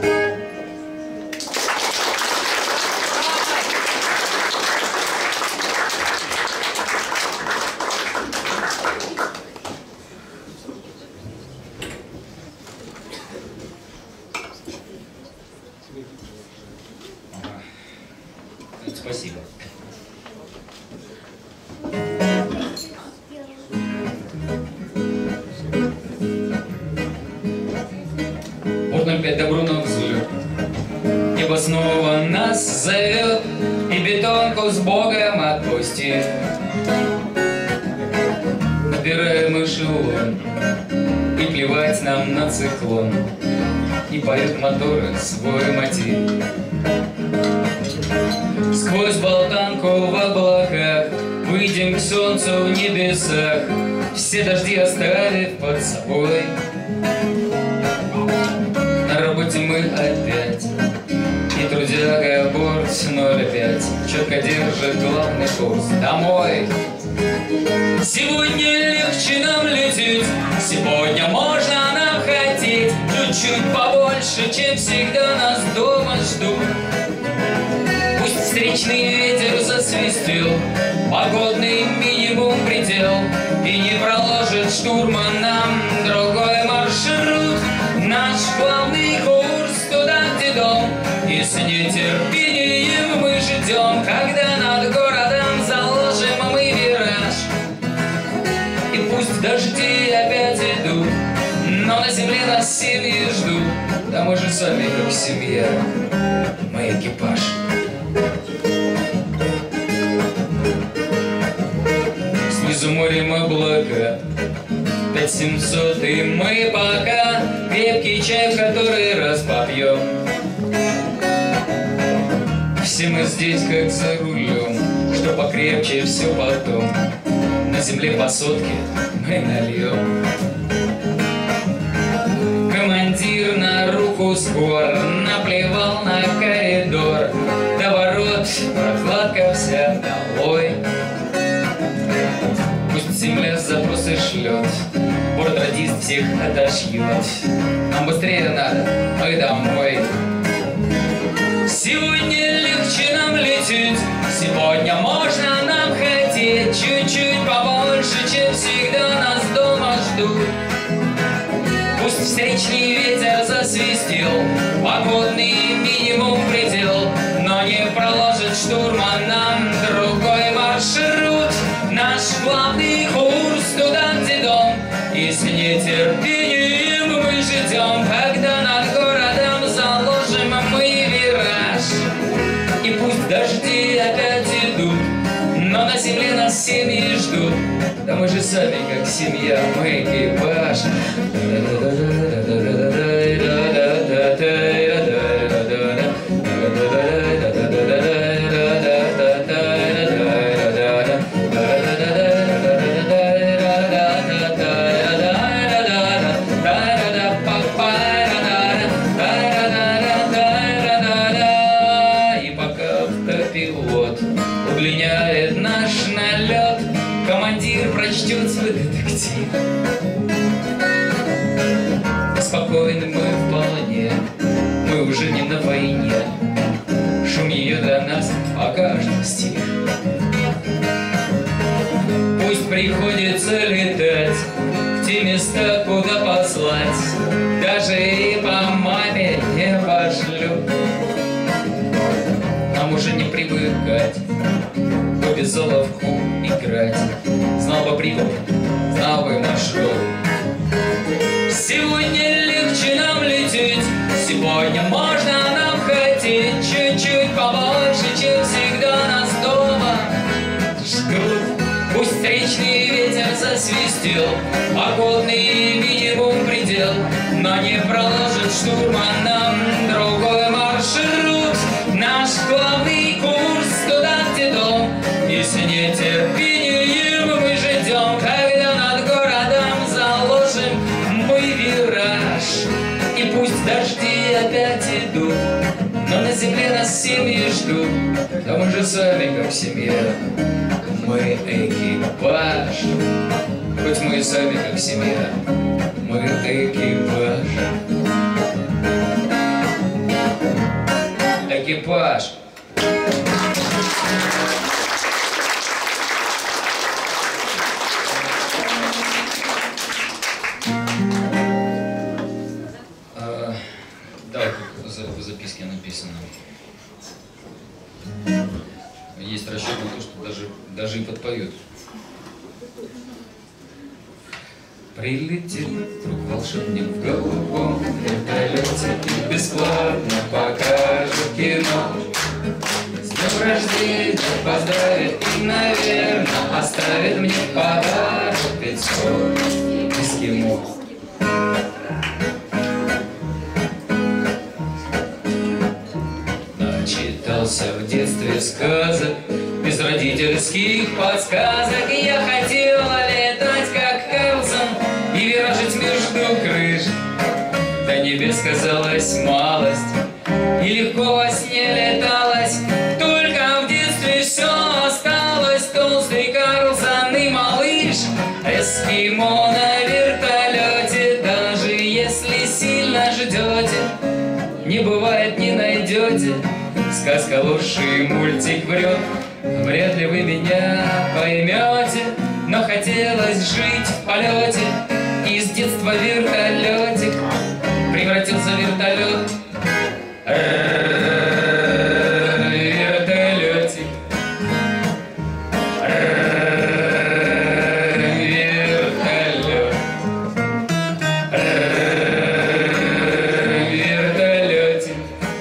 Спасибо. Вот ноль пять добро на взлет. Небо снова нас зовет, и бетонку с Богом отпустит. Набираем эшелон, и плевать нам на циклон. И поют моторы свой мотив. Сквозь болтанку в облаках выйдем к солнцу в небесах, все дожди оставив под собой. На работе мы опять, и трудяга борт ноль пять четко держит главный курс домой. Сегодня легче нам лететь, сегодня можно нам хотеть чуть-чуть побольше, чем всегда нас дома ждут. Пусть встречный ветер засвистел, погодный минимум предел, и не проложит штурман нам другой маршрут. Наш главный курс туда, где дом, и с нетерпением мы ждем, когда над городом заложим мы вираж. И пусть дожди опять идут, но на земле нас семьи ждут. Да мы же сами как семья, мы экипаж. Снизу морем облака пять семьсот, и мы пока крепкий чай в который раз попьем. Все мы здесь как за рулем, что покрепче все потом на земле по сотке мы нальем. Командир на руку скор наплевал на коридор, до ворот прокладка вся долой. Пусть земля запросы шлет, бортрадист всех отошьет. Нам быстрее надо, мы домой. Сегодня легче нам лететь, сегодня можно нам хотеть чуть-чуть побольше, чем всегда нас дома ждут. Пусть встречный ветер засвистел, погодный минимум предел, но не проложит штурман нам другой маршрут. Наш главный курс туда, где дом, и с нетерпением мы ждем, когда над городом заложим мы вираж. И пусть дожди опять идут, но на земле нас семьи ждут. Да мы же сами как семья, мы экипаж. И пока автопилот удлиняет наш налет, командир прочтет свой детектив. спутников новый маршрут. Сегодня легче нам лететь, сегодня можно нам хотеть чуть-чуть побольше, чем всегда нас дома ждут. Пусть встречный ветер засвистел, погодный минимум предел, но не проложит штурман нам другой маршрут. Наш главный курс туда, где дом, и с нетерпением мы ждем, когда над городом заложим мы вираж. И пусть дожди опять идут, но на земле нас семьи ждут, да мы же сами как семья, мы экипаж. Хоть мы и сами как семья, мы экипаж. Экипаж. А, да, как в записке написано. Есть расчет на то, что даже, даже и подпоют. Прилетел вдруг волшебник в голубом вертолете и бесплатно покажет кино. С днем рождения поздравит и, наверное, оставит мне подарок пятьсот эскимо. Начитался в детстве сказок, без родительских подсказок. Я хотела летать, как Карлсон, и виражить между крыш. До небес казалась малость, и легко во сне леталось. Только в детстве все осталось. Толстый Карлсон и малыш, эскимо на вертолете. Даже если сильно ждете, не бывает, не найдете. Сказка лучший, мультик врет, вряд ли вы меня поймете. Но хотелось жить в полете, и с детства вертолетик превратился в вертолет. Вертолетик. Вертолет. Вертолетик.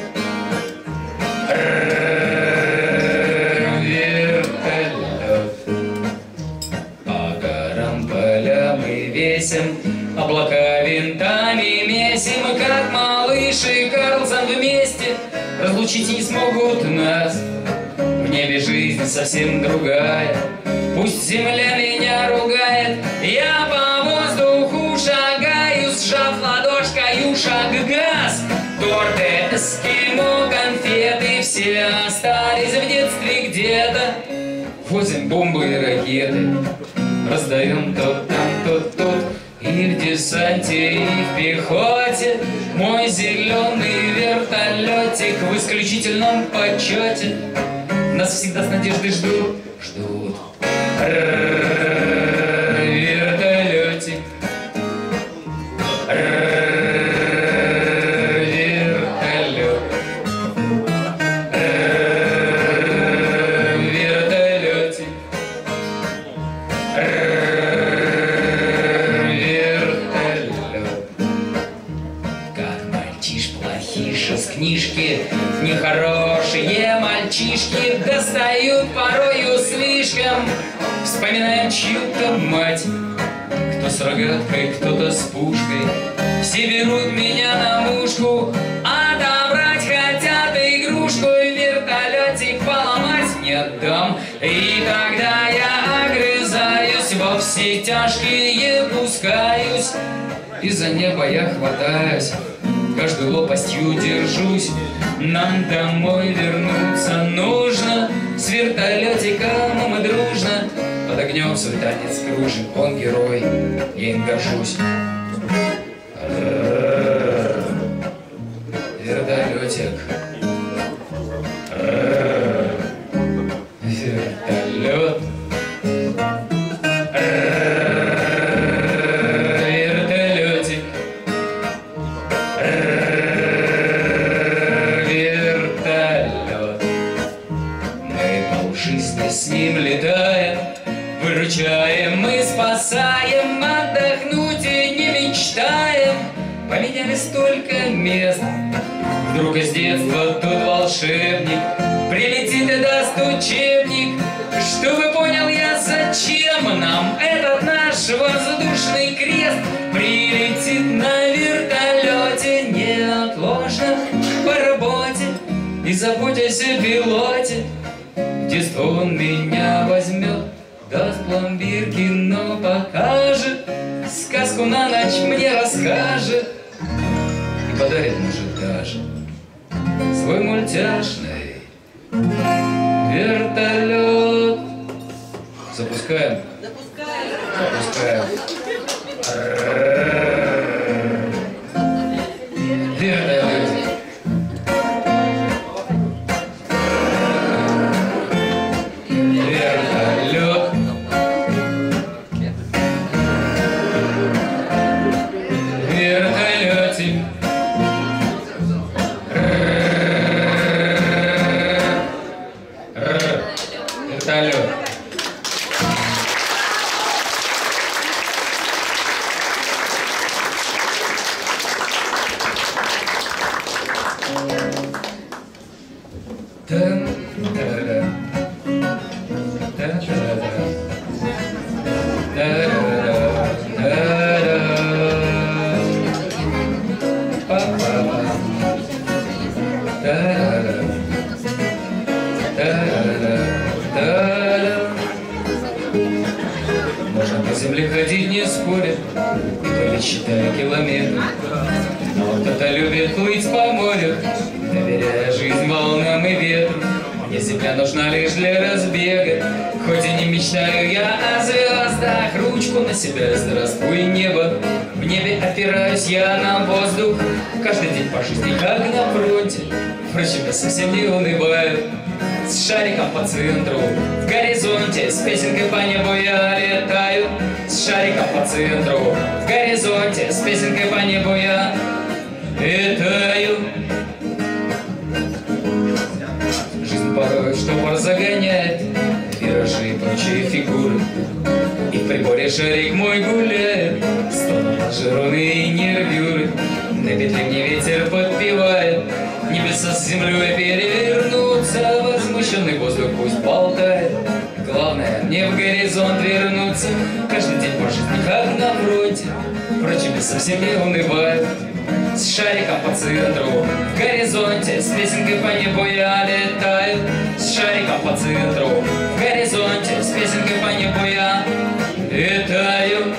Облака винтами месим, как малыш и Карлсон вместе. Разлучить не смогут нас. В небе жизнь совсем другая. Пусть земля меня ругает, я по воздуху шагаю, сжав ладошкою шаг газ. Торты, эскимо, конфеты все остались в детстве где-то. Возим бомбы и ракеты, раздаем то там, то тут. И в десанте, и в пехоте мой зеленый вертолетик в исключительном почете. Нас всегда с надеждой ждут, ждут. Вертолетик. С книжки нехорошие мальчишки достают порою слишком. Вспоминаем чью-то мать, кто с рогаткой, кто-то с пушкой. Все берут меня на мушку, отобрать хотят игрушку. Вертолетик поломать не отдам, и тогда я огрызаюсь, во все тяжкие пускаюсь, и за небо я хватаюсь. Каждой лопастью держусь, нам домой вернуться нужно. С вертолетиком мы дружно под огнем свой танец кружим. Он герой, я им горжусь. Вертолетик. Вертолет. С ним летаем, выручаем мы, спасаем. Вдруг из детства тут волшебник прилетит и даст учебник, чтобы понял я, зачем нам этот наш воздушный крест. Прилетит на вертолете неотложно по работе, и заботясь о пилоте, в детство он меня возьмет, даст пломбир, кино покажет, сказку на ночь мне расскажет и подарит, может, даже свой мультяшный вертолет. Запускаем? Запускаем. Вертолет. Вертолет. Вертолете. Вертолет. Можно по земле ходить, не спорят, и пересчитая километры. Но кто-то любит плыть по морю, доверяя жизнь волнам и ветру. Мне земля нужна лишь для разбега, хоть и не мечтаю я о звездах. Ручку на себя, здравствуй, небо. В небе опираюсь я на воздух. Каждый день по жизни, как на фронте. Впрочем, я совсем не унываю. С шариком по центру, в горизонте, с песенкой по небу я летаю. С шариком по центру, в горизонте, с песенкой по небу я летаю. Жизнь порой в штопор загоняет виражи и прочие фигуры, и в приборе шарик мой гуляет, стонут лонжероны и нервюры. На петле мне ветер подпевает, небеса с землей перевернутся, возмущенный воздух пусть болтает. Главное мне в горизонт вернуться, каждый день по жизни как на фронте. Впрочем, я совсем не унываю. С шариком по центру, в горизонте, с песенкой по небу я летаю. С шариком по центру, в горизонте, с песенкой по небу я летаю.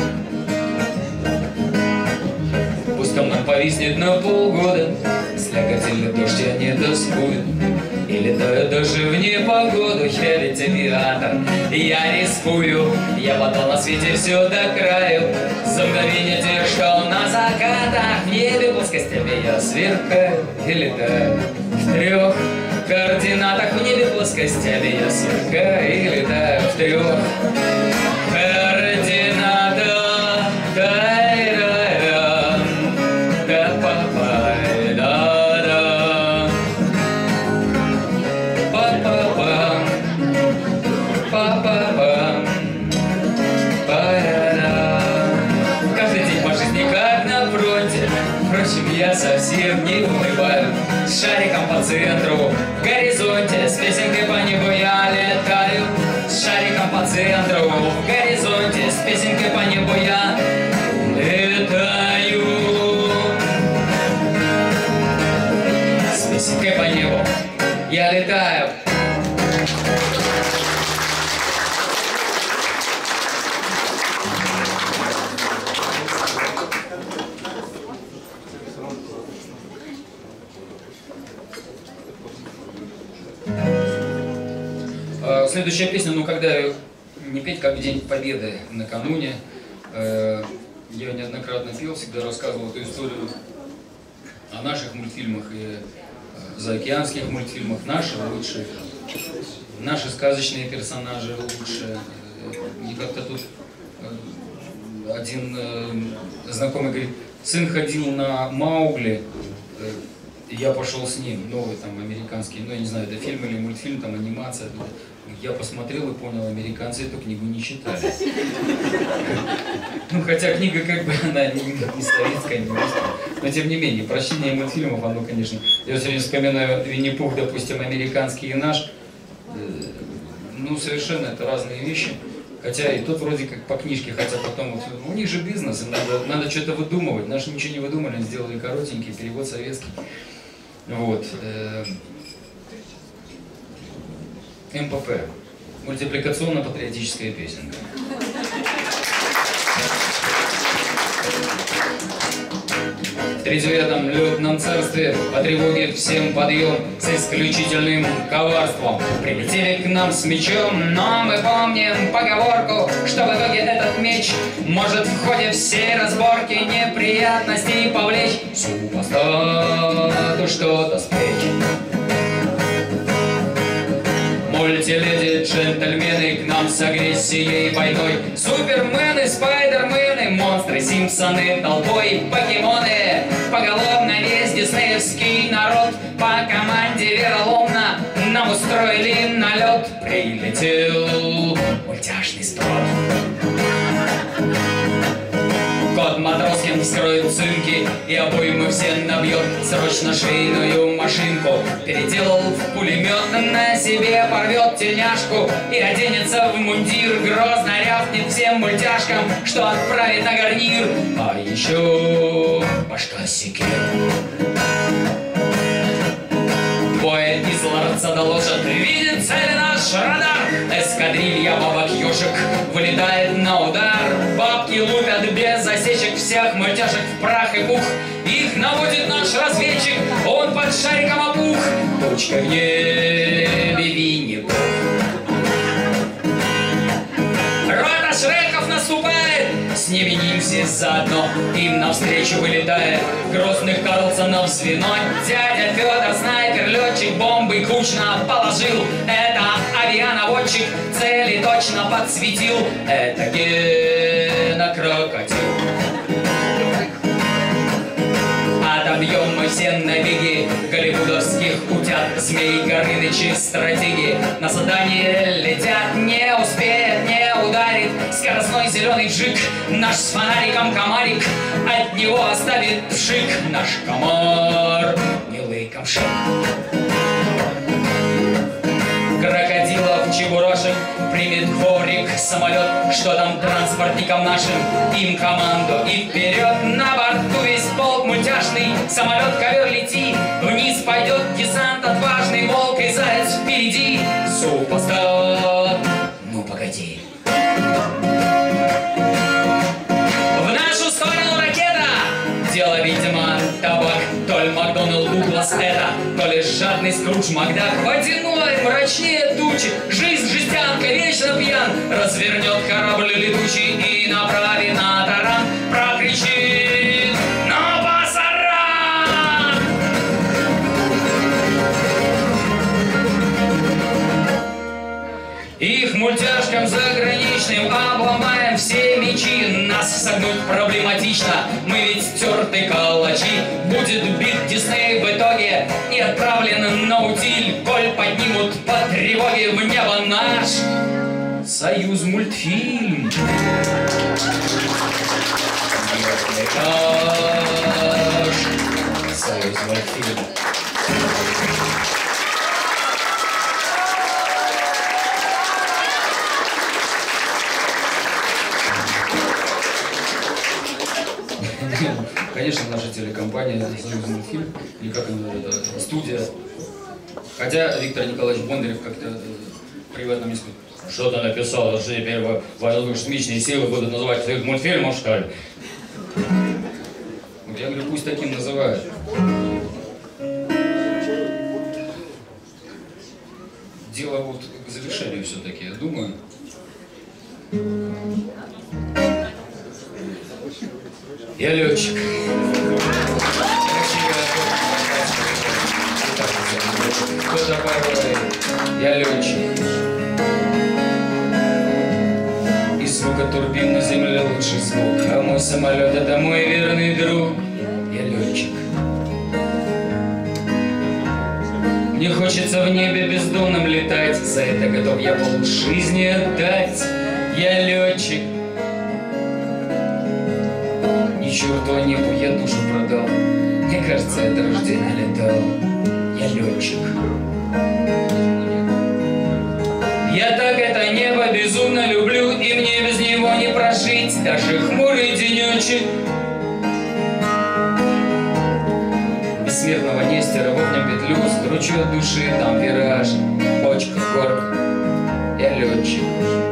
Пусть там нам повиснет на полгода слякотельный дождь, я не тоскую. И летаю даже в непогоду, я ведь авиатор, я рискую. Я мотал на свете все до краю, за мгновение держал на закатах. В небе плоскостями я сверкаю и летаю в трех координатах. В небе плоскостями я сверкаю и летаю в трех координатах. Я совсем не унываю. С шариком по центру, в горизонте, с песенкой по небу я летаю. С шариком по центру, в горизонте, с песенкой по небу я летаю. С песенкой по небу я летаю. Следующая песня, ну когда ее не петь, как в День Победы накануне, э, я неоднократно пел, всегда рассказывал эту историю о наших мультфильмах и э, заокеанских мультфильмах. Наши лучшие, наши сказочные персонажи лучшие. И как-то тут э, один э, знакомый говорит, сын ходил на Маугли, э, я пошел с ним, новый там американский, ну я не знаю, это фильм или мультфильм, там анимация. Я посмотрел и понял, американцы эту книгу не читали. Ну, хотя книга как бы, она не, не советская, не русская. Но тем не менее, прочтение мультфильмов, оно, конечно... Я сегодня вспоминаю Винни-Пух, допустим, американский и наш. Ну, совершенно это разные вещи. Хотя и тот вроде как по книжке, хотя потом... Вот, у них же бизнес, им надо, надо что-то выдумывать. Наши ничего не выдумали, они сделали коротенький, перевод советский. Вот. эм пэ пэ. Мультипликационно-патриотическая песенка. В тридевятом летном царстве по тревоге всем подъем с исключительным коварством. Прилетели к нам с мечом, но мы помним поговорку, что в итоге этот меч может в ходе всей разборки неприятностей повлечь. Супостату что-то спречь. Мультиледи, джентльмены к нам с агрессией бойной. Супермены, спайдермены, монстры, симпсоны толпой. Покемоны, поголовно весь диснеевский народ. По команде вероломно нам устроили налет. Прилетел мультяшный строт. Кот Матроскин вскроет цинки и обоймы все набьет. Срочно швейную машинку переделал в пулемет. На себе порвет тельняшку и оденется в мундир. Грозно рявкнет всем мультяшкам, что отправит на гарнир. А еще башка секир. Двое из ларца доложат: видит цель наш радар. Эскадрилья бабок-ежек вылетает на удар. Бабки лупят без засечек всех мультяшек в прах и пух. Их наводит наш разведчик, он под шариком опух. Точка в небе, Винни-Пух. Рота Шреков наступает, с ними ниндзя заодно. Им навстречу вылетает грозных Карлсонов звено. Дядя Федор, снайпер, летчик, бомбы кучно положил. Это авианаводчик, цели точно подсветил. Это Гена Крокодил. Отобьем мы все набеги голливудовских утят. Змей Горынычи стратеги на задание летят. Не успеет, не ударит скоростной зеленый джик. Наш с фонариком комарик от него оставит пшик. Наш комар милый камшик. Крокодилов, чебурашек примет коврик самолет. Что там транспортникам нашим? Им команду и вперед. На борту весь полк мультяшный. Самолет ковер лети. Вниз пойдет десант отважный. Волк и заяц впереди. Супостат, ну погоди. В нашу сторону ракета. Дело, видимо, табак. То ли Макдоналд Дуглас это, то ли жадный Скрудж Макдак. Водяной, мрачнее тучи. Жизнь жестянка, вечно пьян. Развернет корабль летучий и направит на таран. Прокричит: но пасаран! Их мультяшкам заграничным обломаем все мечи. Нас согнуть проблематично, мы ведь тертые калачи. Будет бит Дисней в итоге и отправлен на утиль. Коль поднимут по тревоге в небо наш Союз мультфильм. Союз мультфильм. Конечно, наша телекомпания «Союз мультфильм», или как она, это, студия. Хотя Виктор Николаевич Бондарев как-то э, приватно мне сказал: что-то написал, что теперь военно-космические силы будут называть «Союз мультфильмом», что ли? Я говорю, пусть таким называют. Дело вот к завершению все-таки, я думаю. Я летчик. Кто такой? Я летчик. И звука турбин на земле лучший звук. А мой самолет — это мой верный друг. Я летчик. Мне хочется в небе бездумным летать. За это готов я полжизни отдать. Я летчик. ни черту небу я душу продал. Мне кажется, это рождение летал. Я летчик. Я так это небо безумно люблю, и мне без него не прожить даже хмурый денечек. Бессмертного Нестера в огне петлю скручу от души, там вираж, бочка, горка. Я летчик.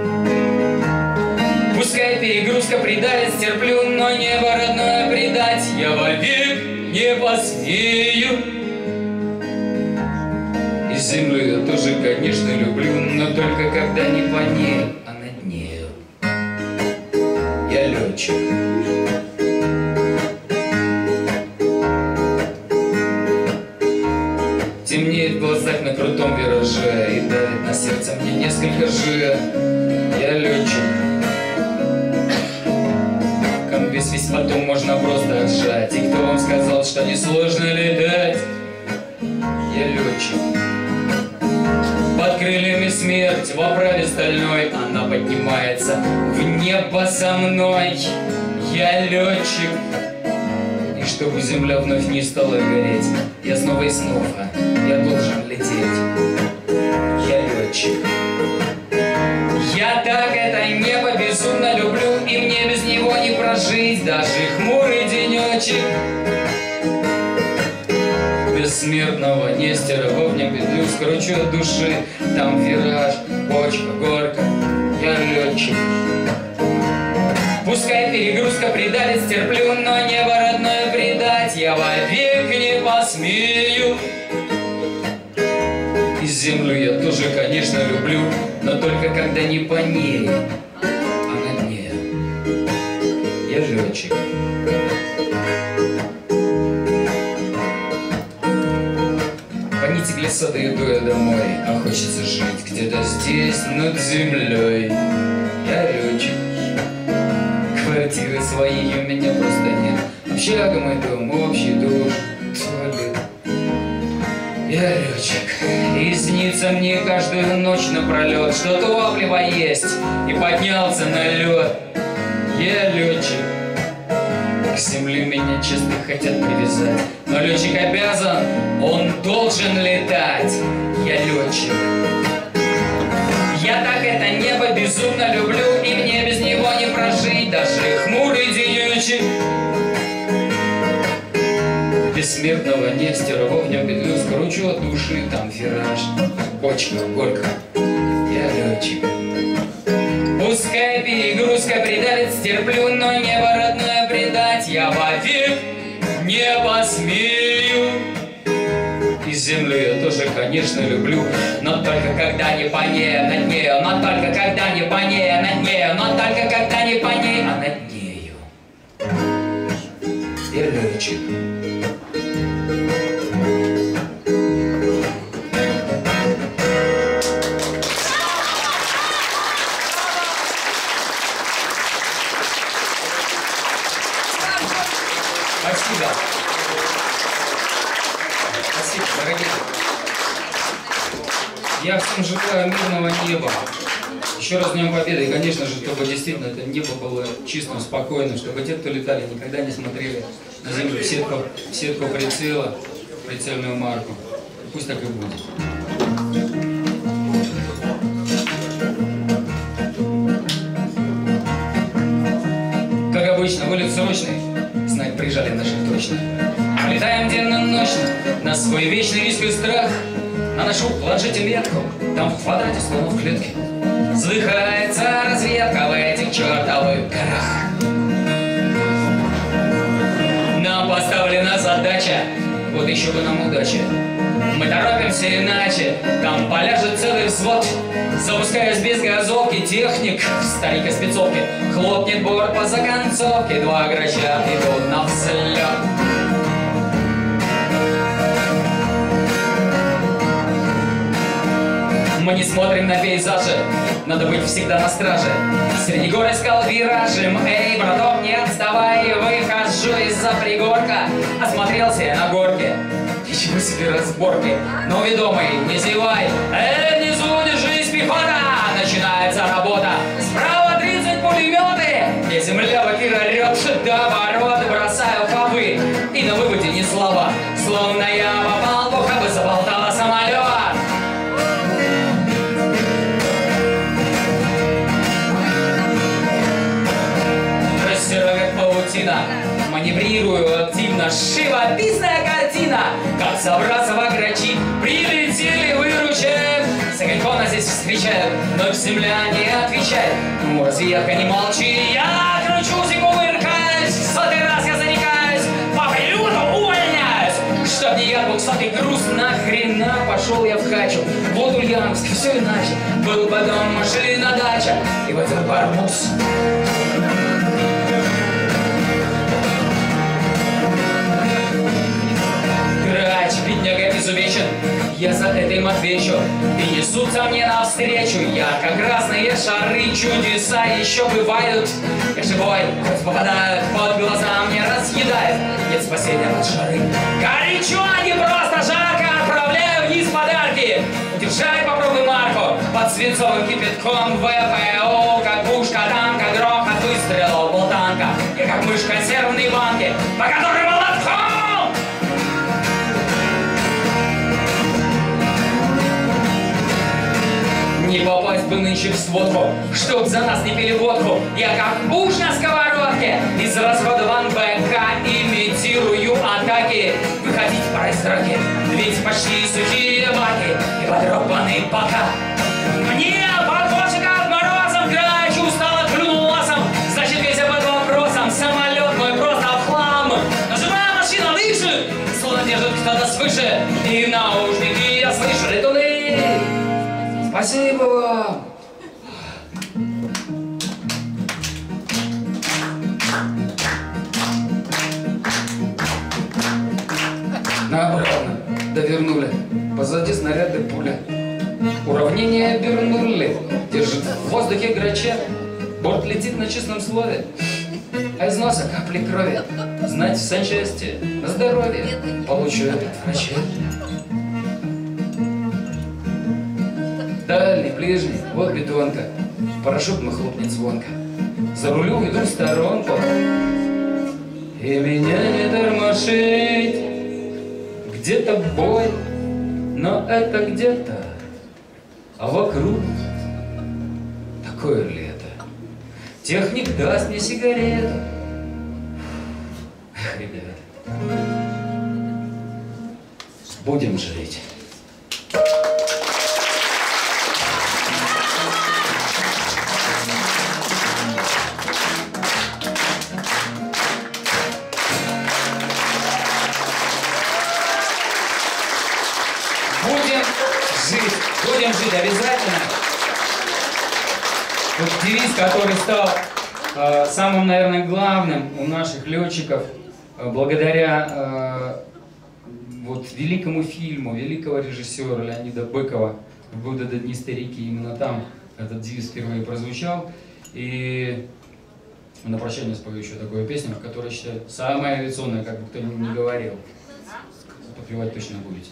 Пускай перегрузка предает, стерплю, но небо родное предать я вовек не посмею. И землю я тоже, конечно, люблю, но только когда не по ней, а над нею. Я летчик. Темнеет в глазах на крутом вираже и давит на сердце мне несколько же. Я летчик. Комбез весь потом можно просто отжать. И кто вам сказал, что несложно летать? Я летчик. Под крыльями смерть в оправе стальной, она поднимается в небо со мной. Я летчик. И чтобы земля вновь не стала гореть, я снова и снова, я должен лететь. Я летчик. Я так это небо безумно люблю, и мне без него не прожить даже хмурый денечек. Бессмертного Нестера в огне петлю скручу от души, там вираж, бочка, горка. Я летчик. Пускай перегрузка предалит, стерплю, но небо родное предать я вовек не посмею. И землю я тоже, конечно, люблю, но только когда не по ней, а над ней. Я летчик. По нити глиссады иду я домой, а хочется жить где-то здесь, над землей. Я летчик. Квартиры своей у меня просто нет. Общага мой дом, общий душ, туалет. Я летчик. И снится мне каждую ночь напролет, что топливо есть, и поднялся на лед. Я летчик. К земле меня часто хотят привязать, но летчик обязан, он должен летать. Я летчик. Я так это небо безумно люблю, и мне без него не прожить даже хмурый денечек. Бессмертного Нестера в огне петлю скручу от души, там вираж, бочка, горка. Я летчик. Пускай перегрузка предалит, стерплю, но небо родное предать я вовек не посмею. И землю я тоже, конечно, люблю, но только когда не по ней, а над нею, но только когда не по ней, а над нею, но только когда не по ней, а над нею. Я летчик. Спасибо. Спасибо, дорогие. Я всем желаю мирного неба. Еще раз Днем Победы. И, конечно же, чтобы действительно это небо было чистым, спокойным, чтобы те, кто летали, никогда не смотрели на землю в сетку, в сетку прицела, прицельную марку. Пусть так и будет. Как обычно, вылет срочный. Знать прижали наших точно. Летаем денно-ночно на свой вечный риск и страх. На нашу планшете метку, там в квадрате, словно в клетке. Слыхается разведка в этих чертовых горах. Нам поставлена задача, вот еще бы нам удачи. Мы торопимся иначе, там поляжет целый взвод. Запускаясь без газовки, техник в старенькой спецовке хлопнет борт по законцовке, два грача идут на взлет. Мы не смотрим на пейзажи, надо быть всегда на страже. Среди гор искал виражем, эй, браток, не отставай, выхожу из-за пригорка. Осмотрелся я на горке, ничего себе разборки, но ведомый, не зевай. Эй, внизу держись, пехота, начинается работа. Справа тридцать пулеметы, где земля в эфир орет, до ворота. Конечно, живописная картина, как собраться в Аграчи, прилетели выручать. С огоньком нас здесь встречают, но земляне отвечают: ну, разве ярко не молчи, я кручусь и кувыркаюсь, сотый раз я заникаюсь, по прилету увольняюсь. Чтоб не я был сотый груз, нахрена пошел я в Хачу, вот Ульяновск, все иначе. Был бы дом, машина, дача, и в этот барбус. Грач, бедняга изувечен, я за это им отвечу. И несутся мне навстречу ярко-красные шары. Чудеса еще бывают, как живой, хоть попадают под глаза, мне разъедает. Нет спасения от жары. Горячо, а не просто жарко, отправляю вниз подарки. Удержай, попробуй марку под свинцовым кипятком. ВПО, как пушка, танка, грохот выстрелов был танка. Я как мышь в консервной банке, по которой молотком. Не попасть бы нынче в сводку, чтоб за нас не пили водку. Я как уж на сковородке, из расходован БК имитирую атаки. Выходить пора из драки, ведь почти сухие баки и подрубанные бока. Мне подводчика от морозом, грач устало клюнул носом. Значит, весь об этом вопросом, самолет мой просто в хлам. Нажимаю машину лыжи, словно держит кто-то свыше. И в наушники я слышу летуны. Спасибо вам! Обратно довернули, позади снаряды пуля. Уравнение обернули, держит в воздухе грача. Борт летит на честном слове, а из носа капли крови. Знать в санчасти, на здоровье получу от врача. Дальний, ближний, вот бетонка, парашют мой хлопнет звонко. За рулю иду в сторонку, и меня не тормошить. Где-то бой, но это где-то, а вокруг такое лето. Техник даст мне сигарету. Эх, ребята, будем жить. Будем жить обязательно. Вот девиз, который стал э, самым, наверное, главным у наших летчиков, э, благодаря э, вот великому фильму, великого режиссера Леонида Быкова «В годы до дни старики». Именно там этот девиз впервые прозвучал. И на прощание спою еще такую песню, которая, считаю, самая авиационная, как бы кто ни говорил. Подпевать точно будете.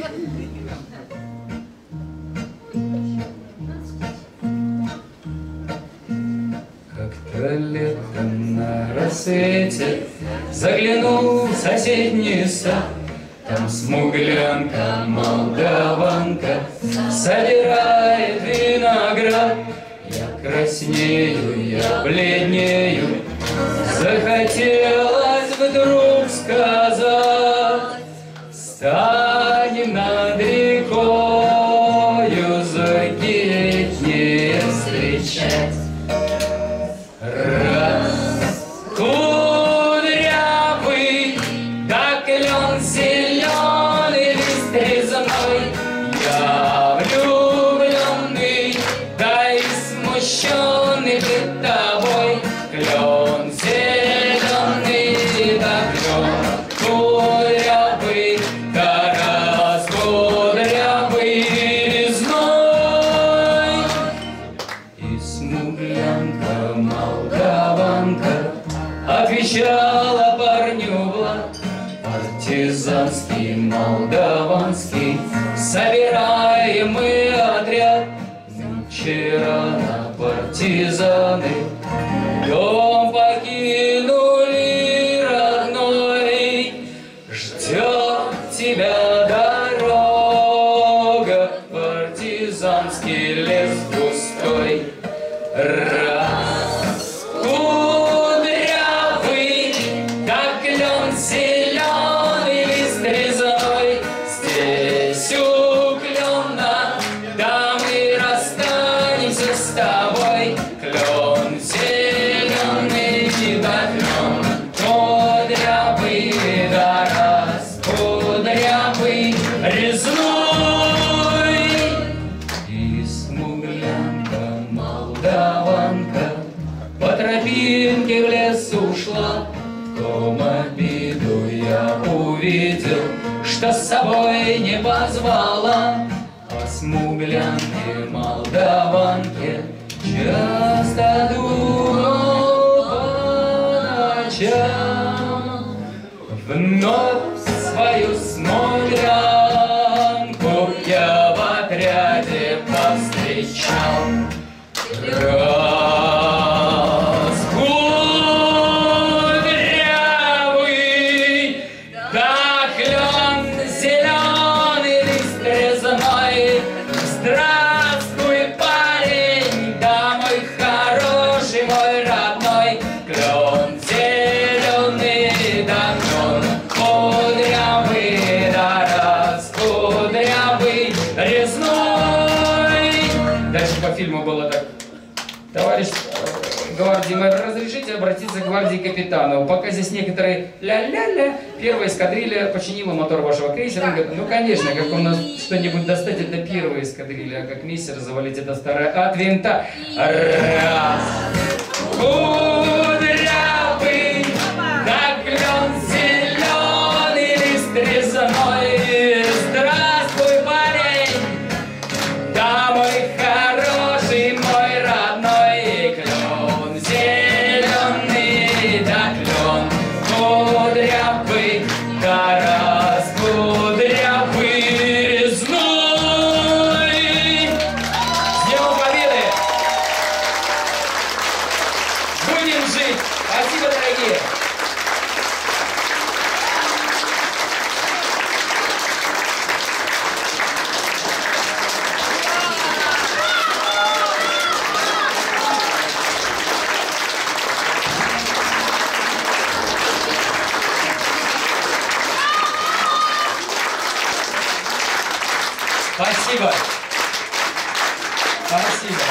Как-то летом на рассвете заглянул в соседний сад. Там смуглянка, молдаванка собирает виноград. Я краснею, я бледнею, захотелось вдруг сказать: станем над рекою зорьки летние встречать. Раз, кудрявый, как лен зеленый лист резной, я влюбленный, да и смущенный пред тобой. Клен зеленый, да клен кудрявый, да раз кудрявый резной. И смуглянка, молдаванка отвечала парню Влад: партизанский, молдаванский, собираем мы отряд. Нынче рано партизаны дом покинули родной. Ждет тебя дорога, партизанский лес густой. Раз, кудрявый, как лен зеленый весной. И смуглянка, молдаванка по тропинке в лес ушла. В том обиду я увидел, что с собой не позвала. О смуглянке, молдаванке часто думал по ночам. Вновь свою смуглянку я в отряде повстречал. Раскудрявый, да клен зеленый лист резной. Здравствуй, парень, да мой хороший, мой родной. Клен зеленый, да клен кудрявый, да раскудрявый резной. Дальше по фильму было так. Товарищ э, гвардии мэр, разрешите обратиться к гвардии капитану. Пока здесь некоторые ля-ля-ля, первая эскадрилья починила мотор вашего крейсера. Он говорит, ну конечно, как у нас что-нибудь достать, это первая эскадрилья, а как миссер завалить это старое от винта. Раз. Кудрявый, да клен зеленый лист резной. Здравствуй, парень, да мой хороший, мой родной. Клен зеленый, да клен кудрявый, да раскудрявый резной. С Днем Победы! Будем жить! Спасибо, дорогие! Спасибо. Спасибо.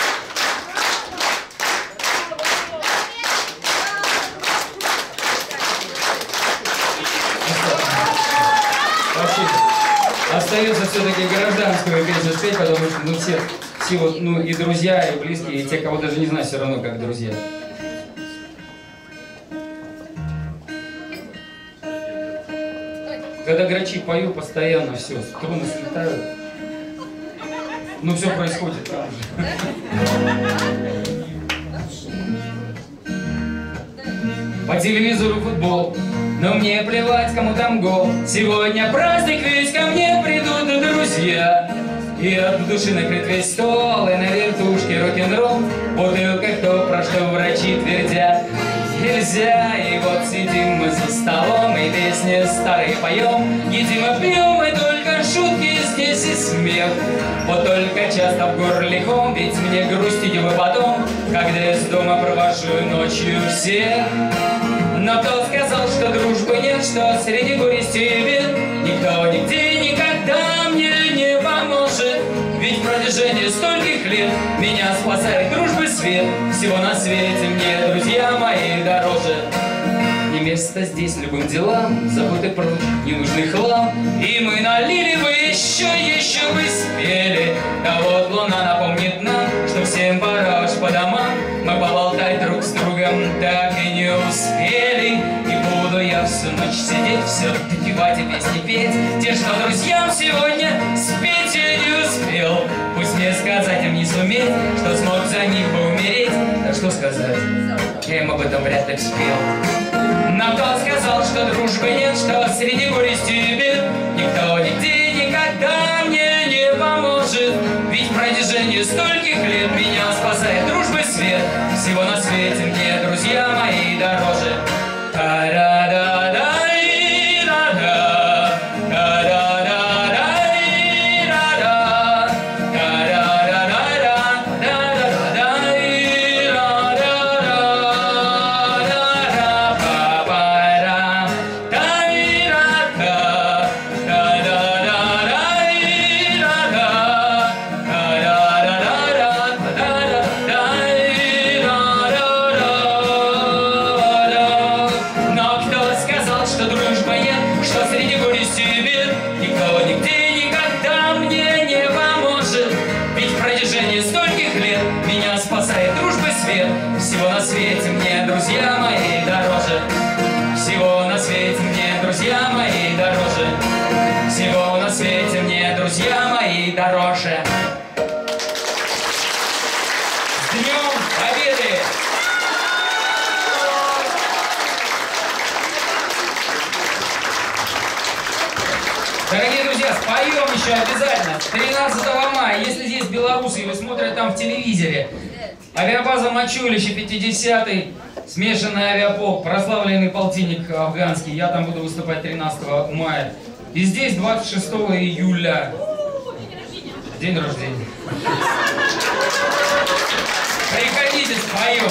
Спасибо. Остается все-таки гражданскую песню спеть, потому что ну, все, все вот, ну, и друзья, и близкие, и те, кого даже не знаю, все равно как друзья. Когда грачи пою, постоянно все, струны слетают. Ну все происходит там же. По телевизору футбол, но мне плевать, кому там гол. Сегодня праздник, ведь ко мне придут друзья. И от души накрыт весь стол, и на вертушке рок-н-ролл. В бутылках то, про что врачи твердят, нельзя. И вот сидим мы за столом, и песни старые поем. Едим и пьем, и только шутки здесь и смех. Вот только часто в горле ком, ведь мне грустить бы потом, когда я с дома провожу ночью всех. Но кто сказал, что дружбы нет, что среди горести и бед никто нигде никогда мне не поможет. Ведь в протяжении стольких лет меня спасает дружбы свет. Всего на свете мне, друзья мои, дороже. Не место здесь любым делам, забудь и прочь ненужный хлам. И мы налили бы еще, еще бы спели. Да вот луна напомнит нам, что всем пора уж по домам. Мы поболтать друг с другом так и не успели. И буду я всю ночь сидеть, все допивать и песни петь, те, что друзьям сегодня спеть я не успел. Пусть мне сказать им не суметь, что смог за них бы умереть. Да что сказать, я им об этом вряд ли спел. Но кто сказал, что дружбы нет, что среди горести и бед никто нигде никогда мне не поможет. Ведь в протяжении стольких лет меня спасает дружбы свет. Всего на свете мне, друзья мои, дороже. друзья мои, дороже. С Днем Победы! Дорогие друзья, споем еще обязательно. тринадцатого мая, если здесь белорусы, и вы смотрите там в телевизоре, авиабаза Мачулище, пятидесятый, смешанный авиапоп, прославленный полтинник афганский. Я там буду выступать тринадцатого мая. И здесь двадцать шестого июля. День рождения. Приходите, споем.